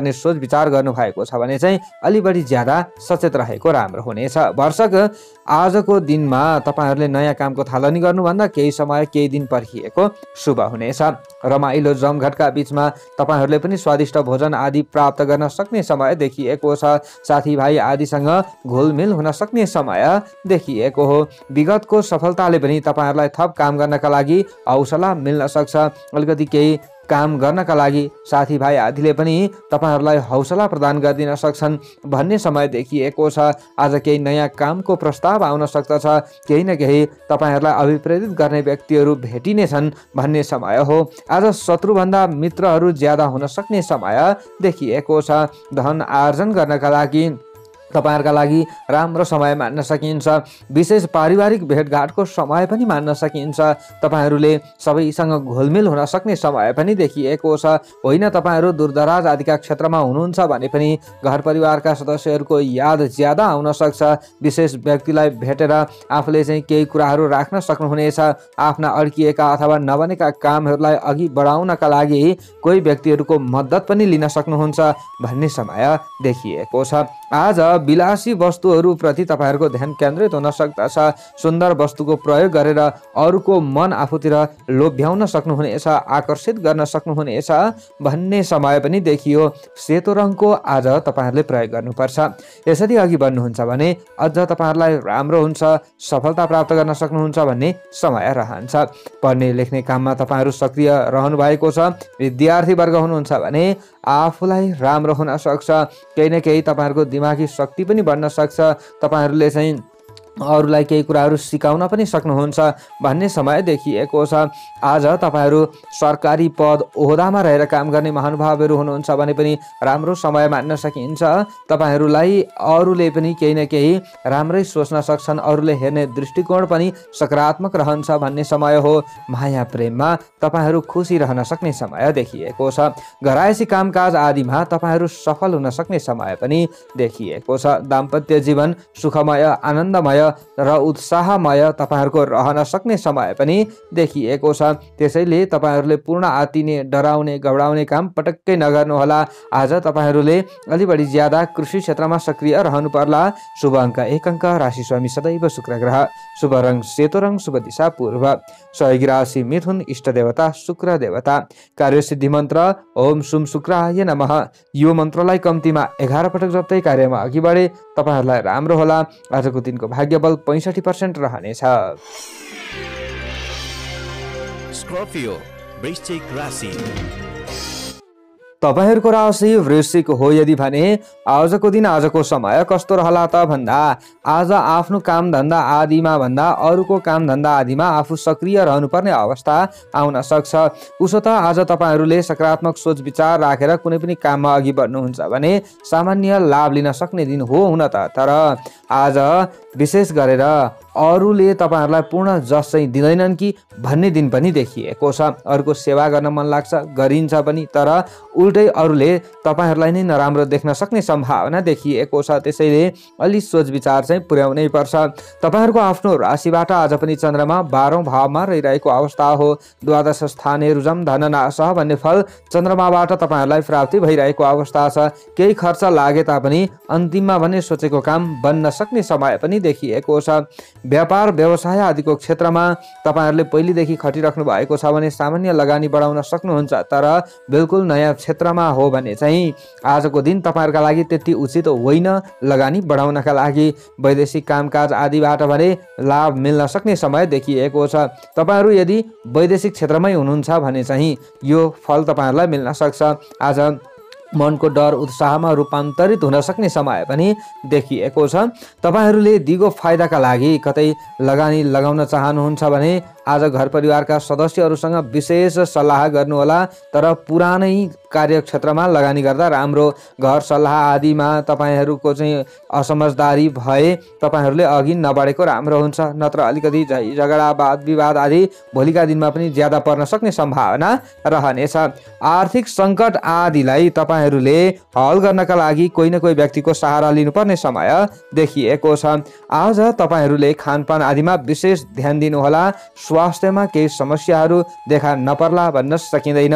विचार गर्नुभएको छ भने चाहिँ अलि बढी ज्यादा सचेत रहेको राम्रो हुनेछ। वर्षक आजको दिनमा तपाईँहरूले नयाँ कामको थालनी गर्नुभन्दा केही समय केही दिन पर्खिएको शुभ हुनेछ। रमाइलो जमघटका बीचमा तपाईँहरूले पनि स्वादिष्ट भोजन आदि प्राप्त गर्न सक्ने समय देखिएको छ। साथीभाइ आदिसँग घुलमिल हुन सक्ने समय देखिएको हो। विगतको सफलताले पनि तपाईँहरूलाई थप काम गर्नका लागि हौसला मिल्न सक्छ। अलिकति केही काम गर्नका लागि साथीभाइ आदिले पनि तपाईँहरूलाई हौसला प्रदान गरिदिन सक्छन् भन्ने समय देखिएको छ। आज केही नयाँ कामको प्रस्ताव आउन सक्दछ। केही न केही तपाईँहरूलाई अभिप्रेरित गर्ने व्यक्तिहरू भेटिनेछन् भन्ने समय हो। आज शत्रुभन्दा मित्रहरू ज्यादा हुन सक्ने समय देखिएको छ। धन आर्जन गर्नका लागि तपाईहरुका लागि राम्रो समय मान्न सकिन्छ। विशेष पारिवारिक भेटघाटको समय पनि मान्न सकिन्छ। तपाईहरुले सबैसँग घुलमिल हुन सक्ने समय पनि देखिएको छ। होइन तपाईहरु दूरदराज आदिका क्षेत्रमा हुनुहुन्छ भने पनि घर परिवारका सदस्यहरूको याद ज्यादा आउन सक्छ। विशेष व्यक्तिलाई भेटेर आफूले चाहिँ केही कुराहरू राख्न सक्नुहुनेछ। आफ्ना अड्किएका अथवा नबनेका कामहरूलाई अघि बढाउनका लागि कोही व्यक्तिहरूको मद्दत पनि लिन सक्नुहुन्छ भन्ने समय देखिएको छ। आज विलासी वस्तुहरू प्रति तपाईहरुको ध्यान केन्द्रित हुन सक्दछ। सुन्दर वस्तुको प्रयोग गरेर अरूको मन आफूतिर लोभ्याउन सक्नुहुनेछ, आकर्षित गर्न सक्नुहुनेछ भन्ने समय पनि देखियो। सेतो रङको आज तपाईहरुले प्रयोग गर्नुपर्छ। यसरी अघि बढ्नुहुन्छ भने अझ तपाईहरुलाई राम्रो हुन्छ, सफलता प्राप्त गर्न सक्नुहुन्छ भन्ने समय रहन्छ। पढ्ने लेख्ने काममा तपाईहरु सक्रिय रहनु भएको छ। विद्यार्थी वर्ग हुनुहुन्छ भने आफूलाई राम्रो हुन सक्छ। केही न केही तपाईहरुको दिमागी शक्ति पनि बढ्न सक्छ। तपाईहरुले चाहिँ अरूलाई केही कुराहरू सिकाउन पनि सक्नुहुन्छ भन्ने समय देखिएको छ। आज तपाईहरु सरकारी पद ओहदामा रहेर काम गर्ने महानुभावहरू हुनुहुन्छ भने पनि राम्रो समय मान्न सकिन्छ। तपाईहरुलाई अरूले पनि केही न केही राम्रै सोच्न सक्छन्। अरूले हेर्ने दृष्टिकोण पनि सकारात्मक रहन्छ भन्ने समय हो। माया प्रेममा तपाईहरु खुसी रहन सक्ने समय देखिएको छ। घरायसी कामकाज आदिमा तपाईहरु सफल हुन सक्ने समय पनि देखिएको छ। दाम्पत्य जीवन सुखमय, आनन्दमय र उत्साहमय तपाईहरुको रहन सक्ने समय पनि देखिएको छ। त्यसैले तपाईहरुले पूर्ण आत्तिने, डराउने, घबराउने काम पटक्कै नगर्नुहोला। आज तपाईहरुले अलि बढी ज्यादा कृषि क्षेत्रमा सक्रिय रहनु पर्ला। शुभ अङ्क एक अङ्क, राशि स्वामी सदैव शुक्र ग्रह, शुभ रङ सेतो रङ, शुभ दिशा पूर्व, सहयोगी राशि मिथुन, इष्ट देवता शुक्र देवता, कार्यसिद्धि मन्त्र ओम शुम शुक्राय नमः। यो मन्त्रलाई कम्तीमा एघार पटक जप्दै कार्यमा अघि बढे तपाईहरुलाई राम्रो होला। आजको दिनको भाग्यबल पैंसठी पर्सेंट रहनेछ। स्कर्पियो वृश्चिक राशि। तपाईहरुको राशि वृश्चिक हो यदि भने आजको दिन, आजको समय कस्तो रहला त भन्दा आज आफ्नो काम धन्दा आदिमा भन्दा अरूको काम धन्दा आदिमा आफू सक्रिय रहनुपर्ने अवस्था आउन सक्छ। उसो त आज तपाईहरुले सकारात्मक सोच विचार राखेर कुनै पनि काममा अघि बढ्नुहुन्छ भने सामान्य लाभ लिन सक्ने दिन हो हुन त। तर आज विशेष गरेर अरूले तपाईहरुलाई पूर्ण जस चाहिँ दिँदैनन् कि भन्ने दिन पनि देखिएको छ। अरूको सेवा गर्न मन लाग्छ, गरिन्छ पनि, तर उल्टै अरूले तपाईहरुलाई नै नराम्रो देख्न सक्ने सम्भावना देखिएको छ। त्यसैले अलि सोच विचार चाहिँ पुर्याउनै पर्छ। तपाईहरुको आफ्नो राशिबाट आज पनि चन्द्रमा बाह्रौं भावमा रहिरहेको अवस्था हो। द्वादश स्थाने रुजम धननाश भन्ने फल चन्द्रमाबाट तपाईहरुलाई प्राप्ति भइरहेको अवस्था छ। केही खर्च लागे तापनि अन्तिममा भने सोचेको काम बन्न सक्ने समय पनि देखिएको छ। व्यापार व्यवसाय आदिको क्षेत्रमा तपाईहरुले पहिलेदेखि खटिराख्नु भएको छ भने सामान्य लगानी बढाउन सक्नुहुन्छ। तर बिल्कुल नयाँ क्षेत्रमा हो भने चाहिँ आजको दिन तपाईहरुका लागि त्यति उचित होइन लगानी बढाउनका लागि। वैदेशिक कामकाज आदिबाट भने लाभ मिल्न सक्ने समय देखिएको छ। तपाईहरु यदि वैदेशिक क्षेत्रमै हुनुहुन्छ भने चाहिँ यो फल तपाईहरुलाई मिल्न सक्छ। आज मनको डर उत्साहमा रूपान्तरित हुन सक्ने समय पनि देखिएको छ। तपाईहरुले दिगो फाइदाका लागि कतै लगानी लगाउन चाहनुहुन्छ भने आज घर परिवारका सदस्यहरूसँग विशेष सल्लाह गर्नुहोला। तर पुरानै कार्यक्षेत्रमा लगानी गर्दा राम्रो। घर सल्लाह आदिमा तपाईहरुको चाहिँ असमझदारी भए तपाईहरुले अघि नबढेको राम्रो हुन्छ। नत्र अलिकति झगडा वाद विवाद आदि भोलिका दिनमा पनि ज्यादा पर्न सक्ने सम्भावना रहनेछ। आर्थिक सङ्कट आदिलाई तपाईहरुले हल गर्नका लागि कोही न कोही व्यक्तिको सहारा लिनुपर्ने समय देखिएको छ। आज तपाईहरुले खानपान आदिमा विशेष ध्यान दिनुहोला। स्वास्थ्यमा केही समस्याहरू देखा नपर्ला भन्न सकिँदैन।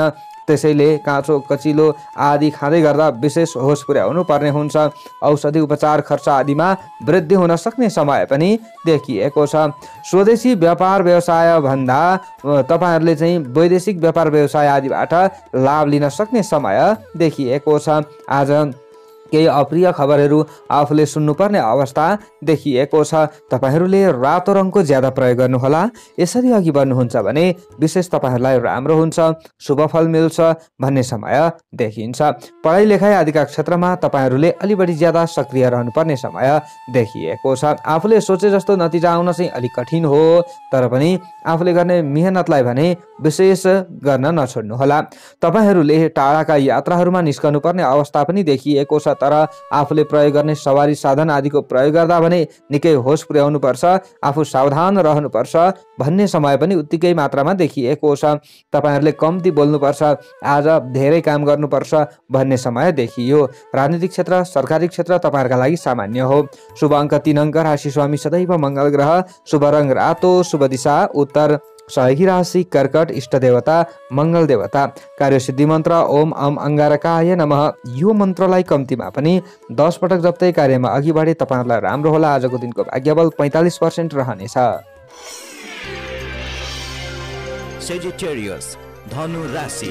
त्यसैले काँचो कचिलो आदि खाँदै गर्दा विशेष होस पुर्याउनु पर्ने हुन्छ। औषधि उपचार खर्च आदिमा वृद्धि हुन सक्ने समय पनि देखिएको छ। स्वदेशी व्यापार व्यवसाय भन्दा तपाईँहरूले चाहिँ वैदेशिक व्यापार व्यवसाय आदिबाट लाभ लिन सक्ने समय देखिएको छ। आज केही अप्रिय खबरहरू आफूले सुन्नुपर्ने अवस्था देखिएको छ। तपाईँहरूले रातो रङको ज्यादा प्रयोग गर्नुहोला। यसरी अघि बढ्नुहुन्छ भने विशेष तपाईँहरूलाई राम्रो हुन्छ, शुभ फल मिल्छ भन्ने समय देखिन्छ। पढाइ लेखाइ आदिका क्षेत्रमा तपाईँहरूले अलि बढी ज्यादा सक्रिय रहनुपर्ने समय देखिएको छ। आफूले सोचे जस्तो नतिजा आउन चाहिँ अलिक कठिन हो, तर पनि आफूले गर्ने मेहनतलाई भने विशेष गर्न नछोड्नुहोला। तपाईँहरूले टाढाका यात्राहरूमा निस्कनु पर्ने अवस्था पनि देखिएको छ, तर आफूले प्रयोग गर्ने सवारी साधन आदिको प्रयोग गर्दा भने निकै होस पुर्याउनु पर्छ, आफू सावधान रहनुपर्छ भन्ने समय पनि उत्तिकै मात्रामा देखिएको छ। तपाईँहरूले कम्ती बोल्नुपर्छ, आज धेरै काम गर्नुपर्छ भन्ने समय देखियो। राजनीतिक क्षेत्र, सरकारी क्षेत्र तपाईँहरूका लागि सामान्य हो। शुभ अङ्क तीन अङ्क, राशि स्वामी सदैव मङ्गल ग्रह, शुभ रङ रातो, शुभ दिशा उत्तर, सहयोगी राशि कर्कट, इष्ट देवता मङ्गल देवता, कार्यसिद्धि मन्त्र ओम अम अङ्गारकाय नमः। यो मन्त्रलाई कम्तीमा पनि दस पटक जप्दै कार्यमा अघि बढे तपाईँहरूलाई राम्रो होला। आजको दिनको भाग्यबल पैँतालिस पर्सेन्ट रहनेछ। सेजिटेरियस धनु राशि।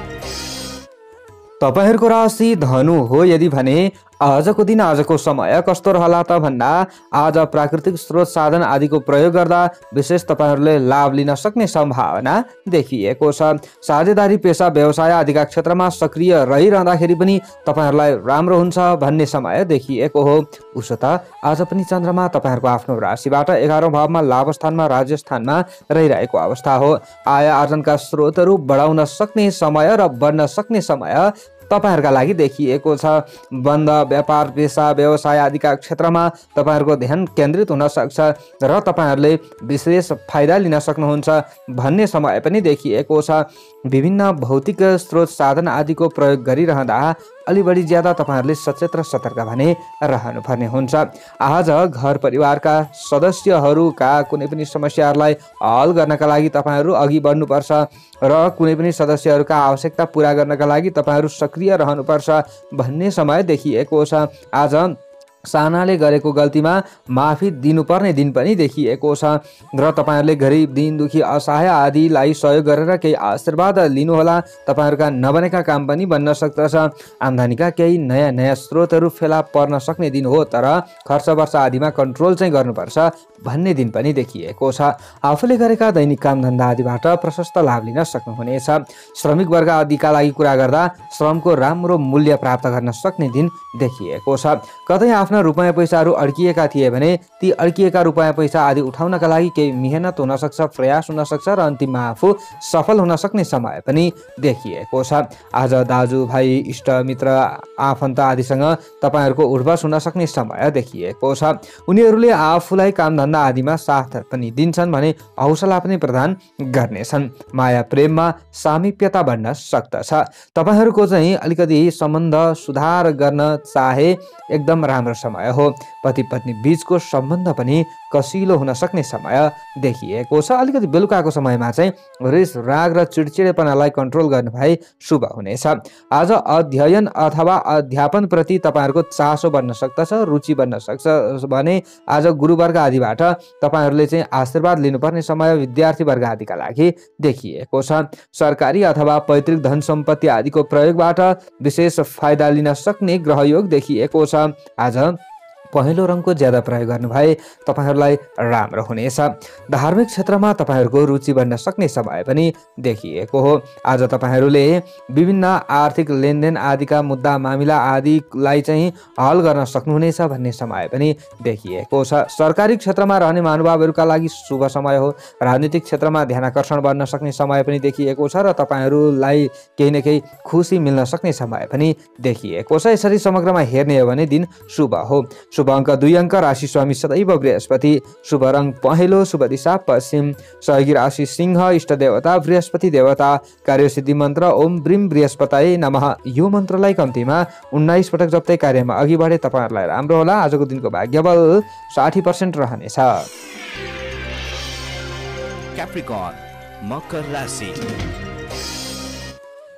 तपाईँहरूको राशि धनु हो यदि भने आजको दिन, आजको समय कस्तो रहला त भन्दा आज प्राकृतिक स्रोत साधन आदिको प्रयोग गर्दा विशेष तपाईँहरूले लाभ लिन सक्ने सम्भावना देखिएको छ। साझेदारी पेसा व्यवसाय आदिका क्षेत्रमा सक्रिय रहिरहँदाखेरि पनि तपाईँहरूलाई राम्रो हुन्छ भन्ने समय देखिएको हो। उसो त आज पनि चन्द्रमा तपाईँहरूको आफ्नो राशिबाट एघारौँ भावमा लाभ स्थानमा राज्य स्थानमा रहिरहेको अवस्था हो। आय आर्जनका स्रोतहरू बढाउन सक्ने समय र बढ्न सक्ने समय तपाईँहरूका लागि देखिएको छ। बन्द व्यापार पेसा व्यवसाय आदिका क्षेत्रमा तपाईँहरूको ध्यान केन्द्रित हुन सक्छ र तपाईँहरूले विशेष फाइदा लिन सक्नुहुन्छ भन्ने समय पनि देखिएको छ। विभिन्न भौतिक स्रोत साधन आदिको प्रयोग गरिरहँदा अलि बढी ज्यादा तपाईँहरूले सचेत र सतर्क भने रहनुपर्ने हुन्छ। आज घर परिवारका सदस्यहरूका कुनै पनि समस्याहरूलाई हल गर्नका लागि तपाईँहरू अघि बढ्नुपर्छ र कुनै पनि सदस्यहरूका आवश्यकता पुरा गर्नका लागि तपाईँहरू सक्रिय रहनुपर्छ भन्ने समय देखिएको छ। आज सानाले गरेको गल्तीमा माफी दिनुपर्ने दिन पनि देखिएको छ र तपाईँहरूले गरिब दीन दुखी असहाय आदिलाई सहयोग गरेर केही आशीर्वाद लिनुहोला। तपाईँहरूका नबनेका काम पनि बन्न सक्दछ। आम्दानीका केही नयाँ नयाँ स्रोतहरू फेला पर्न सक्ने दिन हो, तर खर्च वर्ष आदिमा कन्ट्रोल चाहिँ गर्नुपर्छ भन्ने दिन पनि देखिएको छ। आफूले गरेका दैनिक कामधन्दा आदिबाट प्रशस्त लाभ लिन सक्नुहुनेछ। श्रमिक वर्ग आदिका लागि कुरा गर्दा श्रमको राम्रो मूल्य प्राप्त गर्न सक्ने दिन देखिएको छ। कतै आफ्ना रुपैयाँ पैसाहरू अड्किएका थिए भने ती अड्किएका रुपैयाँ पैसा आदि उठाउनका लागि केही मेहनत हुन सक्छ, प्रयास हुन सक्छ र अन्तिममा आफू सफल हुन सक्ने समय पनि देखिएको छ। आज दाजुभाइ इष्ट मित्र आफन्त आदिसँग तपाईँहरूको उठबस हुन सक्ने समय देखिएको छ। उनीहरूले आफूलाई कामधन्दा आदिमा साथ पनि दिन्छन् भने हौसला पनि प्रदान गर्नेछन्। माया प्रेममा सामिप्यता बढ्न सक्दछ। तपाईँहरूको चाहिँ अलिकति सम्बन्ध सुधार गर्न चाहे एकदम राम्रो समय हो। पति पत्नी बीचको सम्बन्ध पनि कसिलो हुन सक्ने समय देखिएको छ। अलिकति बेलुकाको समयमा चाहिँ रिस राग र चिडचिडेपनालाई कन्ट्रोल गर्नु भए शुभ हुनेछ। आज अध्ययन अथवा अध्यापन प्रति तपाईँहरूको चासो बढ्न सक्दछ, रुचि बढ्न सक्छ भने आज गुरुवर्ग आदिबाट तपाईँहरूले चाहिँ आशीर्वाद लिनुपर्ने समय विद्यार्थी वर्ग आदिका लागि देखिएको छ। सरकारी अथवा पैतृक धन सम्पत्ति आदिको प्रयोगबाट विशेष फाइदा लिन सक्ने ग्रहयोग देखिएको छ। आज पहेँलो रङको ज्यादा प्रयोग गर्नु भए तपाईँहरूलाई राम्रो हुनेछ। धार्मिक क्षेत्रमा तपाईँहरूको रुचि बढ्न सक्ने समय पनि देखिएको हो। आज तपाईँहरूले विभिन्न आर्थिक लेनदेन आदिका मुद्दा मामिला आदिलाई चाहिँ हल गर्न सक्नुहुनेछ भन्ने समय पनि देखिएको छ। सरकारी क्षेत्रमा रहने महानुभावहरूका लागि शुभ समय हो। राजनीतिक क्षेत्रमा ध्यानाकर्षण बढ्न सक्ने समय पनि देखिएको छ र तपाईँहरूलाई केही न केही खुसी मिल्न सक्ने समय पनि देखिएको छ। यसरी समग्रमा हेर्ने हो भने दिन शुभ हो। शुभ अङ्क दुई अङ्क, राशि स्वामी सदैव बृहस्पति, शुभ रङ पहेँलो, शुभ दिशा पश्चिम, सहयोगी राशि सिंह, इष्ट देवता बृहस्पति देवता, कार्यसिद्धि मन्त्र ओम ब्रीम बृहस्पताय नमः। यो मन्त्रलाई कम्तीमा उन्नाइस पटक जप्दै कार्यमा अघि बढे तपाईँहरूलाई राम्रो होला। आजको दिनको भाग्यबल साठी पर्सेन्ट रहनेछ। क्याप्रिकर्न मकर राशि।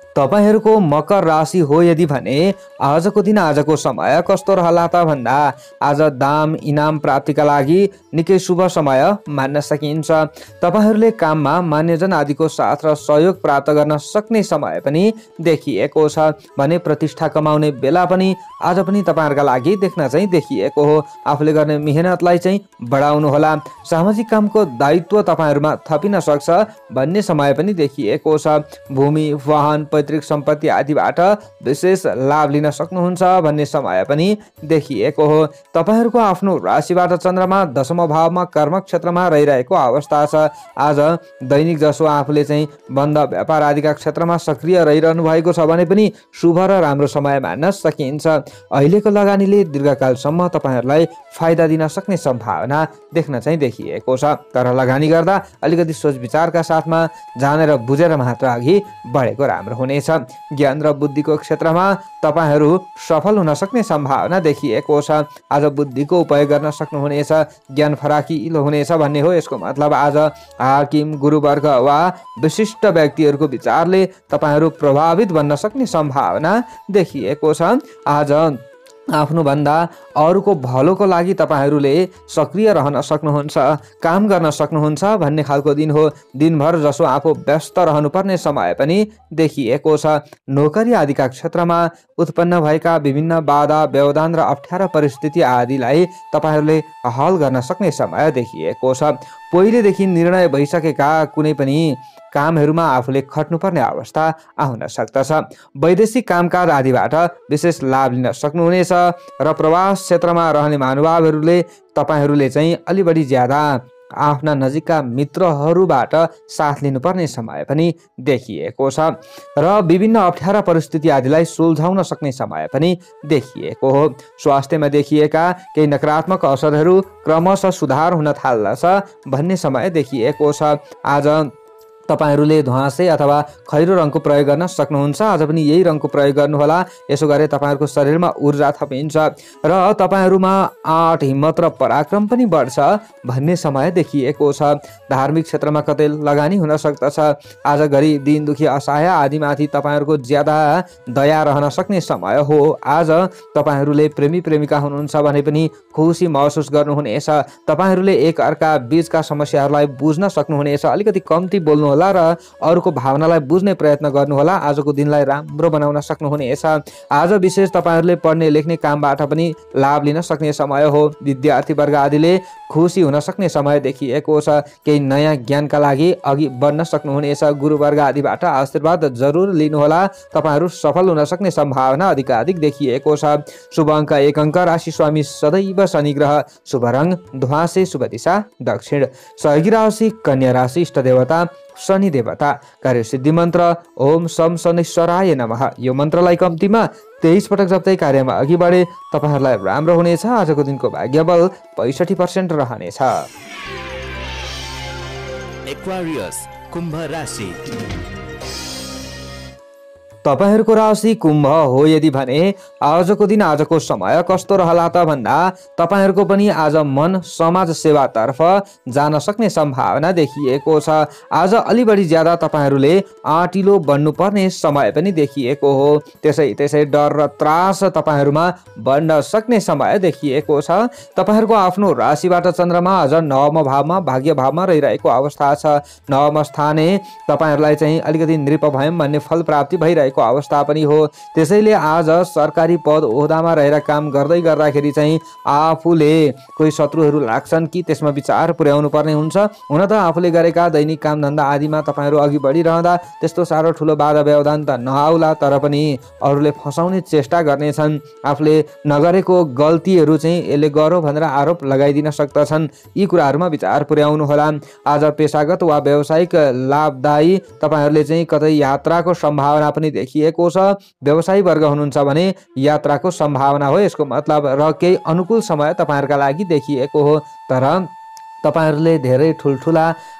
तपाईहरूको मकर राशि हो यदि भने आजको दिन आजको समय कस्तो रहला त भन्दा आज दाम इनाम प्राप्तिका लागि निकै शुभ समय मान्न सकिन्छ। तपाईहरूले काममा मान्यजन आदिको साथ र सहयोग प्राप्त गर्न सक्ने समय पनि देखिएको छ भने प्रतिष्ठा कमाउने बेला पनि आज पनि तपाईहरूका लागि देख्न चाहिँ देखिएको हो। आफूले गर्ने मेहनतलाई चाहिँ बढाउनु होला। सामाजिक कामको दायित्व तपाईहरूमा थपिन सक्छ भन्ने समय पनि देखिएको छ। भूमि वाहन पैतृक सम्पत्ति आदिबाट विशेष लाभ लिन सक्नुहुन्छ भन्ने समय पनि देखिएको हो। तपाईहरूको आफ्नो राशिबाट चन्द्रमा दशम भावमा कर्म क्षेत्रमा रहिरहेको अवस्था छ। आज दैनिक जसो आफूले चाहिँ बन्द व्यापार आदिका क्षेत्रमा सक्रिय रहिरहनु भएको छ भने पनि शुभ र राम्रो समय मान्न सकिन्छ। अहिलेको लगानीले दीर्घकालसम्म तपाईहरूलाई फाइदा दिन सक्ने सम्भावना देख्न चाहिँ देखिएको छ। तर लगानी गर्दा अलिकति सोच विचारका साथमा जानेर बुझेर मात्र अघि बढेको राम्रो हुनेछ। ज्ञान र बुद्धिको क्षेत्रमा तपाईहरू सफल हुन सक्ने सम्भावना देखिएको छ। आज बुद्धिको उपयोग गर्न सक्नुहुनेछ। ज्ञान फराकिलो हुनेछ भन्ने हो। यसको मतलब आज हाकिम गुरुवर्ग वा विशिष्ट व्यक्तिहरूको विचारले तपाईहरू प्रभावित बन्न सक्ने सम्भावना देखिएको छ। आज आफ्नो भन्दा अरूको भलोको लागि तपाईहरूले सक्रिय रहन सक्नुहुन्छ, काम गर्न सक्नुहुन्छ भन्ने खालको दिन हो। दिनभर जसो आफू व्यस्त रहनुपर्ने समय पनि देखिएको छ। नोकरी आदिका क्षेत्रमा उत्पन्न भएका विभिन्न बाधा व्यवधान र अप्ठ्यारा परिस्थिति आदिलाई तपाईहरूले हल गर्न सक्ने समय देखिएको छ। पहिलेदेखि निर्णय भइसकेका कुनै पनि कामहरूमा आफूले खट्नुपर्ने अवस्था आउन सक्दछ। वैदेशिक कामकाज आदिबाट विशेष लाभ लिन सक्नुहुनेछ र प्रवास क्षेत्रमा रहने महानुभावहरूले तपाईहरूले चाहिँ अलि बढी ज्यादा आफ्ना नजिकका मित्रहरूबाट साथ लिनुपर्ने समय पनि देखिएको छ र विभिन्न अप्ठ्यारा परिस्थिति आदिलाई सुल्झाउन सक्ने समय पनि देखिएको हो। स्वास्थ्यमा देखिएका केही नकारात्मक असरहरू क्रमशः सुधार हुन थाल्दछ भन्ने समय देखिएको छ। आज तपाईहरूले ध्वाँसे अथवा खैरो रङको प्रयोग गर्न सक्नुहुन्छ। आज पनि यही रङको प्रयोग गर्नुहोला। यसो गरे तपाईहरूको शरीरमा ऊर्जा थपिन्छ र तपाईहरूमा आँट हिम्मत र पराक्रम पनि बढ्छ भन्ने समय देखिएको छ। धार्मिक क्षेत्रमा कतै लगानी हुन सक्दछ। आज गरिब दीन दुखी असहाय आदिमाथि तपाईहरूको ज्यादा दया रहन सक्ने समय हो। आज तपाईहरूले प्रेमी प्रेमिका हुनुहुन्छ भने पनि खुसी महसुस गर्नुहुनेछ। तपाईहरूले एक अर्का बीचका समस्याहरूलाई बुझ्न सक्नुहुनेछ। अलिकति कम्ती बोल्नु र अरूको भावनालाई बुझ्ने प्रयत्न गर्नुहोला। आजको दिनलाई राम्रो बनाउन सक्नुहुनेछ। आज विशेष तपाईहरूले पढ्ने लेख्ने कामबाट पनि लाभ लिन सक्ने समय हो। विद्यार्थी वर्ग आदिले खुसी हुन सक्ने समय देखिएको छ। केही नयाँ ज्ञानका लागि अघि बढ्न सक्नुहुनेछ। गुरुवर्ग आदिबाट आशीर्वाद जरुर लिनुहोला। तपाईँहरू सफल हुन सक्ने सम्भावना अधिकाधिक देखिएको छ। शुभ अङ्क एक अङ्क। राशि स्वामी सदैव शनि ग्रह। शुभ रङ ध्वाँसे। शुभ दिशा दक्षिण। सहयोगी राशि कन्या राशि। इष्ट देवता शनि देवता। कार्यसिद्धि मन्त्र ओम सम शनिश्वराय नमः। यो मन्त्रलाई कम्तीमा तेइस पटक जप्दै कार्यमा अघि बढे तपाईहरूलाई राम्रो हुनेछ। आजको दिनको भाग्यबल पैँसठी पर्सेन्ट रहनेछ। एक्वारियस कुम्भ राशि। तपाईहरूको राशि कुम्भ हो यदि भने आजको दिन आजको समय कस्तो रहला त भन्दा तपाईहरूको पनि आज मन समाज सेवातर्फ जान सक्ने सम्भावना देखिएको छ। आज अलि बढी ज्यादा तपाईहरूले आँटिलो बन्नुपर्ने समय पनि देखिएको हो। त्यसै त्यसै डर र त्रास तपाईँहरूमा बढ्न सक्ने समय देखिएको छ। तपाईँहरूको आफ्नो राशिबाट चन्द्रमा आज नवम भावमा भाग्य भावमा रहिरहेको अवस्था छ। नवम स्थाने तपाईँहरूलाई चाहिँ अलिकति नृप भयम भन्ने फल प्राप्ति भइरहेको अवस्था पनि हो। त्यसैले आज सरकारी पद ओहदामा रहेर काम गर्दै गर्दाखेरि चाहिँ आफूले कोही शत्रुहरू लाग्छन् कि त्यसमा विचार पुर्याउनु पर्ने हुन्छ। हुन त आफूले गरेका दैनिक काम धन्दा आदिमा तपाईँहरू अघि बढिरहँदा त्यस्तो साह्रो ठुलो बाधा व्यवधान त नआउला, तर पनि अरूले फसाउने चेष्टा गर्नेछन्। आफूले नगरेको गल्तीहरू चाहिँ यसले गरो भनेर आरोप लगाइदिन सक्दछन्। यी कुराहरूमा विचार पुर्याउनु होला। आज पेसागत वा व्यावसायिक लाभदायी तपाईँहरूले चाहिँ कतै यात्राको सम्भावना पनि देखिएको छ। व्यवसायी वर्ग हुनुहुन्छ भने यात्राको सम्भावना हो। यसको मतलब र केही अनुकूल समय तपाईँहरूका लागि देखिएको हो। तर तपाईहरूले धेरै ठुल्ठुला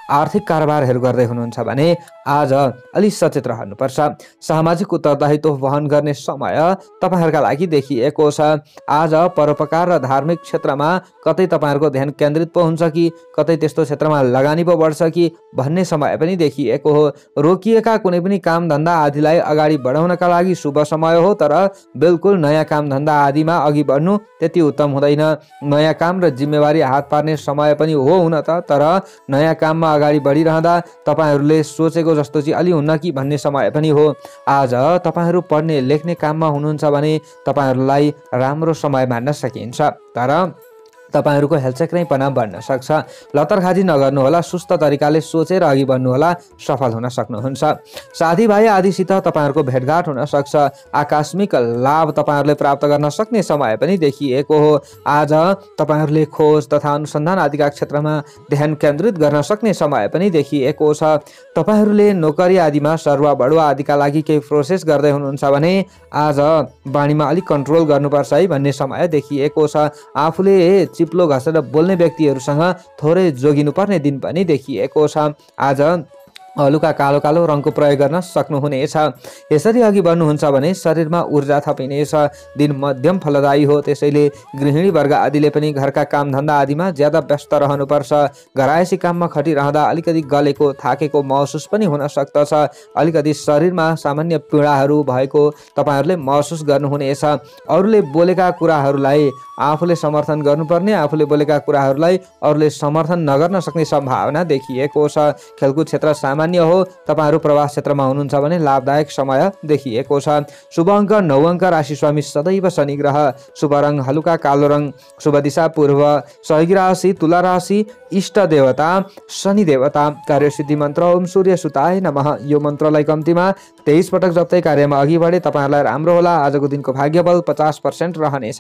आर्थिक कारोबारहरू गर्दै हुनुहुन्छ भने आज अलि सचेत रहनुपर्छ। सामाजिक उत्तरदायित्व वहन गर्ने समय तपाईँहरूका लागि देखिएको छ। आज परोपकार र धार्मिक क्षेत्रमा कतै तपाईँहरूको ध्यान केन्द्रित पो हुन्छ कि कतै त्यस्तो क्षेत्रमा लगानी पो बढ्छ कि भन्ने समय पनि देखिएको हो। रोकिएका कुनै पनि काम धन्दा आदिलाई अगाडि बढाउनका लागि शुभ समय हो, तर बिल्कुल नयाँ काम धन्दा आदिमा अघि बढ्नु त्यति उत्तम हुँदैन। नयाँ काम र जिम्मेवारी हात पार्ने समय पनि हो हुन त, तर नयाँ काममा अगाडि बढिरहँदा तपाईँहरूले सोचेको जस्तो चाहिँ अलि हुन्न कि भन्ने समय पनि हो। आज तपाईँहरू पढ्ने लेख्ने काममा हुनुहुन्छ भने तपाईँहरूलाई राम्रो समय मान्न सकिन्छ, तर तपाईँहरूको हेलचक्राइपना बढ्न सक्छ। लतरखाजी नगर्नुहोला, सुस्त तरिकाले सोचेर अघि बढ्नुहोला, सफल हुन सक्नुहुन्छ। साथीभाइ आदिसित तपाईँहरूको भेटघाट हुन सक्छ। आकस्मिक लाभ तपाईँहरूले प्राप्त गर्न सक्ने समय पनि देखिएको हो। आज तपाईँहरूले खोज तथा अनुसन्धान आदिका क्षेत्रमा ध्यान केन्द्रित गर्न सक्ने समय पनि देखिएको छ। तपाईँहरूले नोकरी आदिमा सरुवा बढुवा आदिका लागि केही प्रोसेस गर्दै हुनुहुन्छ भने आज बाणीमा अलिक कन्ट्रोल गर्नुपर्छ है भन्ने समय देखिएको छ। आफूले चिप्लो घसेर बोल्ने व्यक्तिहरूसँग थोरै जोगिनुपर्ने दिन पनि देखिएको छ। आज हलुका कालो कालो रङको प्रयोग गर्न सक्नुहुनेछ। यसरी अघि बढ्नुहुन्छ भने शरीरमा ऊर्जा थपिनेछ। दिन मध्यम फलदायी हो, त्यसैले गृहिणी वर्ग आदिले पनि घरका कामधन्दा आदिमा ज्यादा व्यस्त रहनुपर्छ। घरायसी काममा खटिरहँदा अलिकति गलेको थाकेको महसुस पनि हुन सक्दछ। अलिकति शरीरमा सामान्य पीडाहरू भएको तपाईँहरूले महसुस गर्नुहुनेछ। अरूले बोलेका कुराहरूलाई आफूले समर्थन गर्नुपर्ने, आफूले बोलेका कुराहरूलाई अरूले समर्थन नगर्न सक्ने सम्भावना देखिएको छ। खेलकुद क्षेत्र सामान्य हो। तपाईँहरू प्रवास क्षेत्रमा हुनुहुन्छ भने लाभदायक समय देखिएको छ। शुभ अङ्क नौ अङ्क, राशि स्वामी सदैव शनि ग्रह, शुभ रङ हलुका कालो रङ, शुभ दिशा पूर्व, सहयोगी राशि तुला राशि, इष्ट देवता शनि देवता। कार्यसिद्धि मन्त्र ओम सूर्य सुताय नमः। यो मन्त्रलाई कम्तीमा तेइस पटक जप्दै कार्यमा अघि बढे तपाईँहरूलाई राम्रो होला। आजको दिनको भाग्यबल पचास पर्सेन्ट रहनेछ।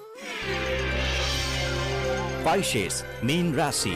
पाइसेस मीन राशि।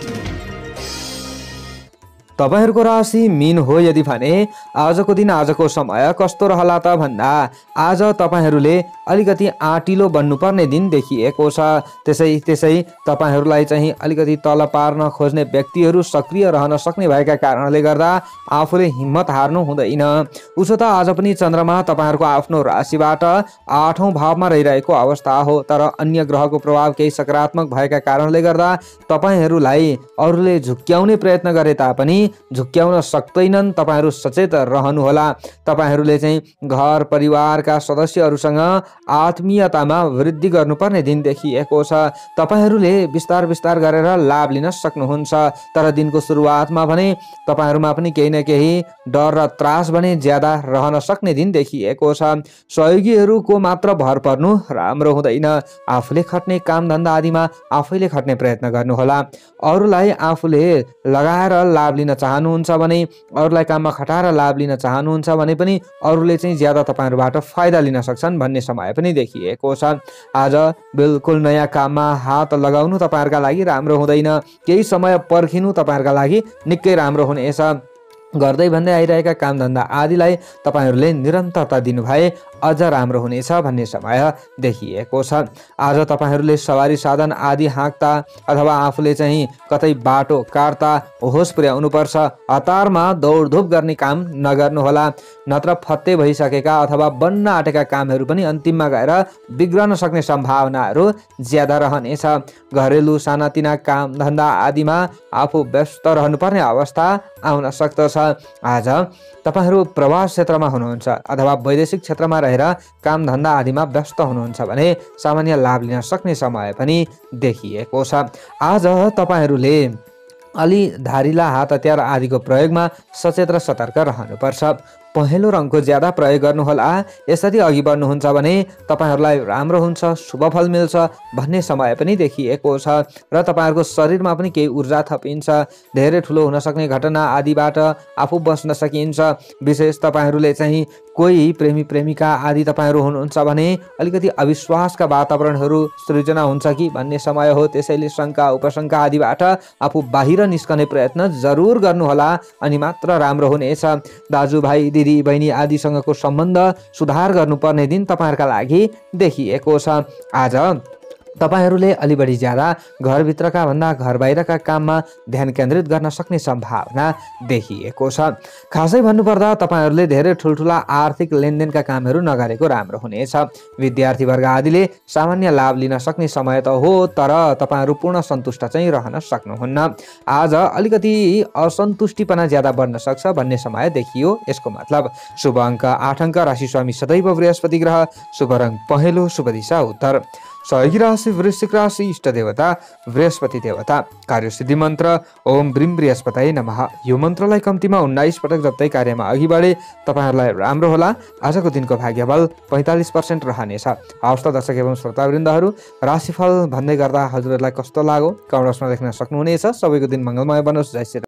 तपाईहरूको राशि मीन हो यदि भने आजको दिन आजको समय कस्तो रहला त भन्दा आज तपाईहरूले अलिकति आँटिलो बन्नुपर्ने दिन देखिएको छ। त्यसै त्यसै तपाईहरूलाई चाहिँ अलिकति तल पार्न खोज्ने व्यक्तिहरू सक्रिय रहन सक्ने भएका कारणले गर्दा आफूले हिम्मत हार्नु हुँदैन। उसो त आज पनि चन्द्रमा तपाईहरूको आफ्नो राशिबाट आठौँ भावमा रहिरहेको अवस्था हो, तर अन्य ग्रहको प्रभाव केही सकारात्मक भएका कारणले गर्दा तपाईहरूलाई अरूले झुक्क्याउने प्रयत्न गरे तापनि झुक्क्याउन सक्दैनन्। तपाईहरू सचेत रहनुहोला। तपाईहरूले चाहिँ घर परिवारका सदस्यहरूसँग आत्मीयतामा वृद्धि गर्नुपर्ने दिन देखिएको छ। तपाईहरूले बिस्तार बिस्तार गरेर लाभ लिन सक्नुहुन्छ, तर दिनको सुरुवातमा भने तपाईहरूमा पनि केही न केही डर र त्रास भने ज्यादा रहन सक्ने दिन देखिएको छ। सहयोगीहरूको मात्र भर पर्नु राम्रो हुँदैन। आफूले खट्ने काम धन्दा आदिमा आफैले खट्ने प्रयत्न गर्नुहोला। अरूलाई आफूले लगाएर लाभ लिन चाहनुहुन्छ भने, अरूलाई काममा खटाएर लाभ लिन चाहनुहुन्छ भने पनि अरूले चाहिँ ज्यादा तपाईँहरूबाट फाइदा लिन सक्छन् भन्ने समय पनि देखिएको छ। आज बिल्कुल नयाँ काममा हात लगाउनु तपाईँहरूका लागि राम्रो हुँदैन। केही समय पर्खिनु तपाईँहरूका लागि निकै राम्रो हुनेछ। गर्दै भन्दै आइरहेका कामधन्दा आदिलाई तपाईँहरूले निरन्तरता दिनुभए अझ राम्रो हुनेछ भन्ने समय देखिएको छ। आज तपाईँहरूले सवारी साधन आदि हाँक्दा अथवा आफूले चाहिँ कतै बाटो काट्दा होस पुर्याउनुपर्छ। हतारमा दौडधुप गर्ने काम नगर्नुहोला, नत्र फत्ते भइसकेका अथवा बन्न आँटेका कामहरू पनि अन्तिममा गएर बिग्रन सक्ने सम्भावनाहरू ज्यादा रहनेछ। घरेलु सानातिना काम धन्दा आदिमा आफू व्यस्त रहनुपर्ने अवस्था आउन सक्दछ। आज तपाईहरू प्रवास क्षेत्रमा हुनुहुन्छ अथवा वैदेशिक क्षेत्रमा रहेर काम धन्दा आदिमा व्यस्त हुनुहुन्छ भने सामान्य लाभ लिन सक्ने समय पनि देखिएको छ। आज तपाईहरूले अलि धारिला हात हतियार आदिको प्रयोगमा सचेत र सतर्क रहनुपर्छ। पहेँलो रङको ज्यादा प्रयोग गर्नुहोला। यसरी अघि बढ्नुहुन्छ भने तपाईहरूलाई राम्रो हुन्छ, शुभ फल मिल्छ भन्ने समय पनि देखिएको छ र तपाईँहरूको शरीरमा पनि केही ऊर्जा थपिन्छ। धेरै ठुलो हुन सक्ने घटना आदिबाट आफू बस्न सकिन्छ। विशेष तपाईँहरूले चाहिँ कोही प्रेमी प्रेमिका आदि तपाईँहरू हुनुहुन्छ भने अलिकति अविश्वासका वातावरणहरू सृजना हुन्छ कि भन्ने समय हो। त्यसैले शङ्का उपशङ्का आदिबाट आफू बाहिर निस्कने प्रयत्न जरुर गर्नुहोला अनि मात्र राम्रो हुनेछ। दाजुभाइ दिदी बहिनी आदिसँगको सम्बन्ध सुधार गर्नुपर्ने दिन तपाईँहरूका लागि देखिएको छ। आज तपाईहरूले अलि बढी ज्यादा घरभित्रका भन्दा घर बाहिरका काममा ध्यान केन्द्रित गर्न सक्ने सम्भावना देखिएको छ। खासै भन्नुपर्दा तपाईँहरूले धेरै ठुल्ठुला आर्थिक लेनदेनका कामहरू नगरेको राम्रो हुनेछ। विद्यार्थी वर्ग आदिले सामान्य लाभ लिन सक्ने समय त हो, तर तपाईँहरू पूर्ण सन्तुष्ट चाहिँ रहन सक्नुहुन्न। आज अलिकति असन्तुष्टिपना ज्यादा बढ्न सक्छ भन्ने समय देखियो। यसको मतलब शुभ अङ्क आठ अङ्क, राशि स्वामी सदैव बृहस्पति ग्रह, शुभ रङ पहेँलो, शुभ दिशा उत्तर। सहयोगी राशि वृश्चिक राशि, इष्ट देवता बृहस्पति देवता। कार्यसिद्धि मन्त्र ओम ब्रीम बृहस्पतये नमः। यो मन्त्रलाई कम्तीमा उन्नाइस पटक जप्दै कार्यमा अघि बढे तपाईँहरूलाई राम्रो होला। आजको दिनको भाग्यबल पैँतालिस पर्सेन्ट रहनेछ। हवस् त दर्शक एवं श्रोतावृन्दहरू, राशिफल भन्दै गर्दा हजुरहरूलाई कस्तो लाग्यो कमेन्ट बक्समा लेख्न सक्नुहुनेछ। सबैको दिन मङ्गलमय बनोस्। जय श्री राम।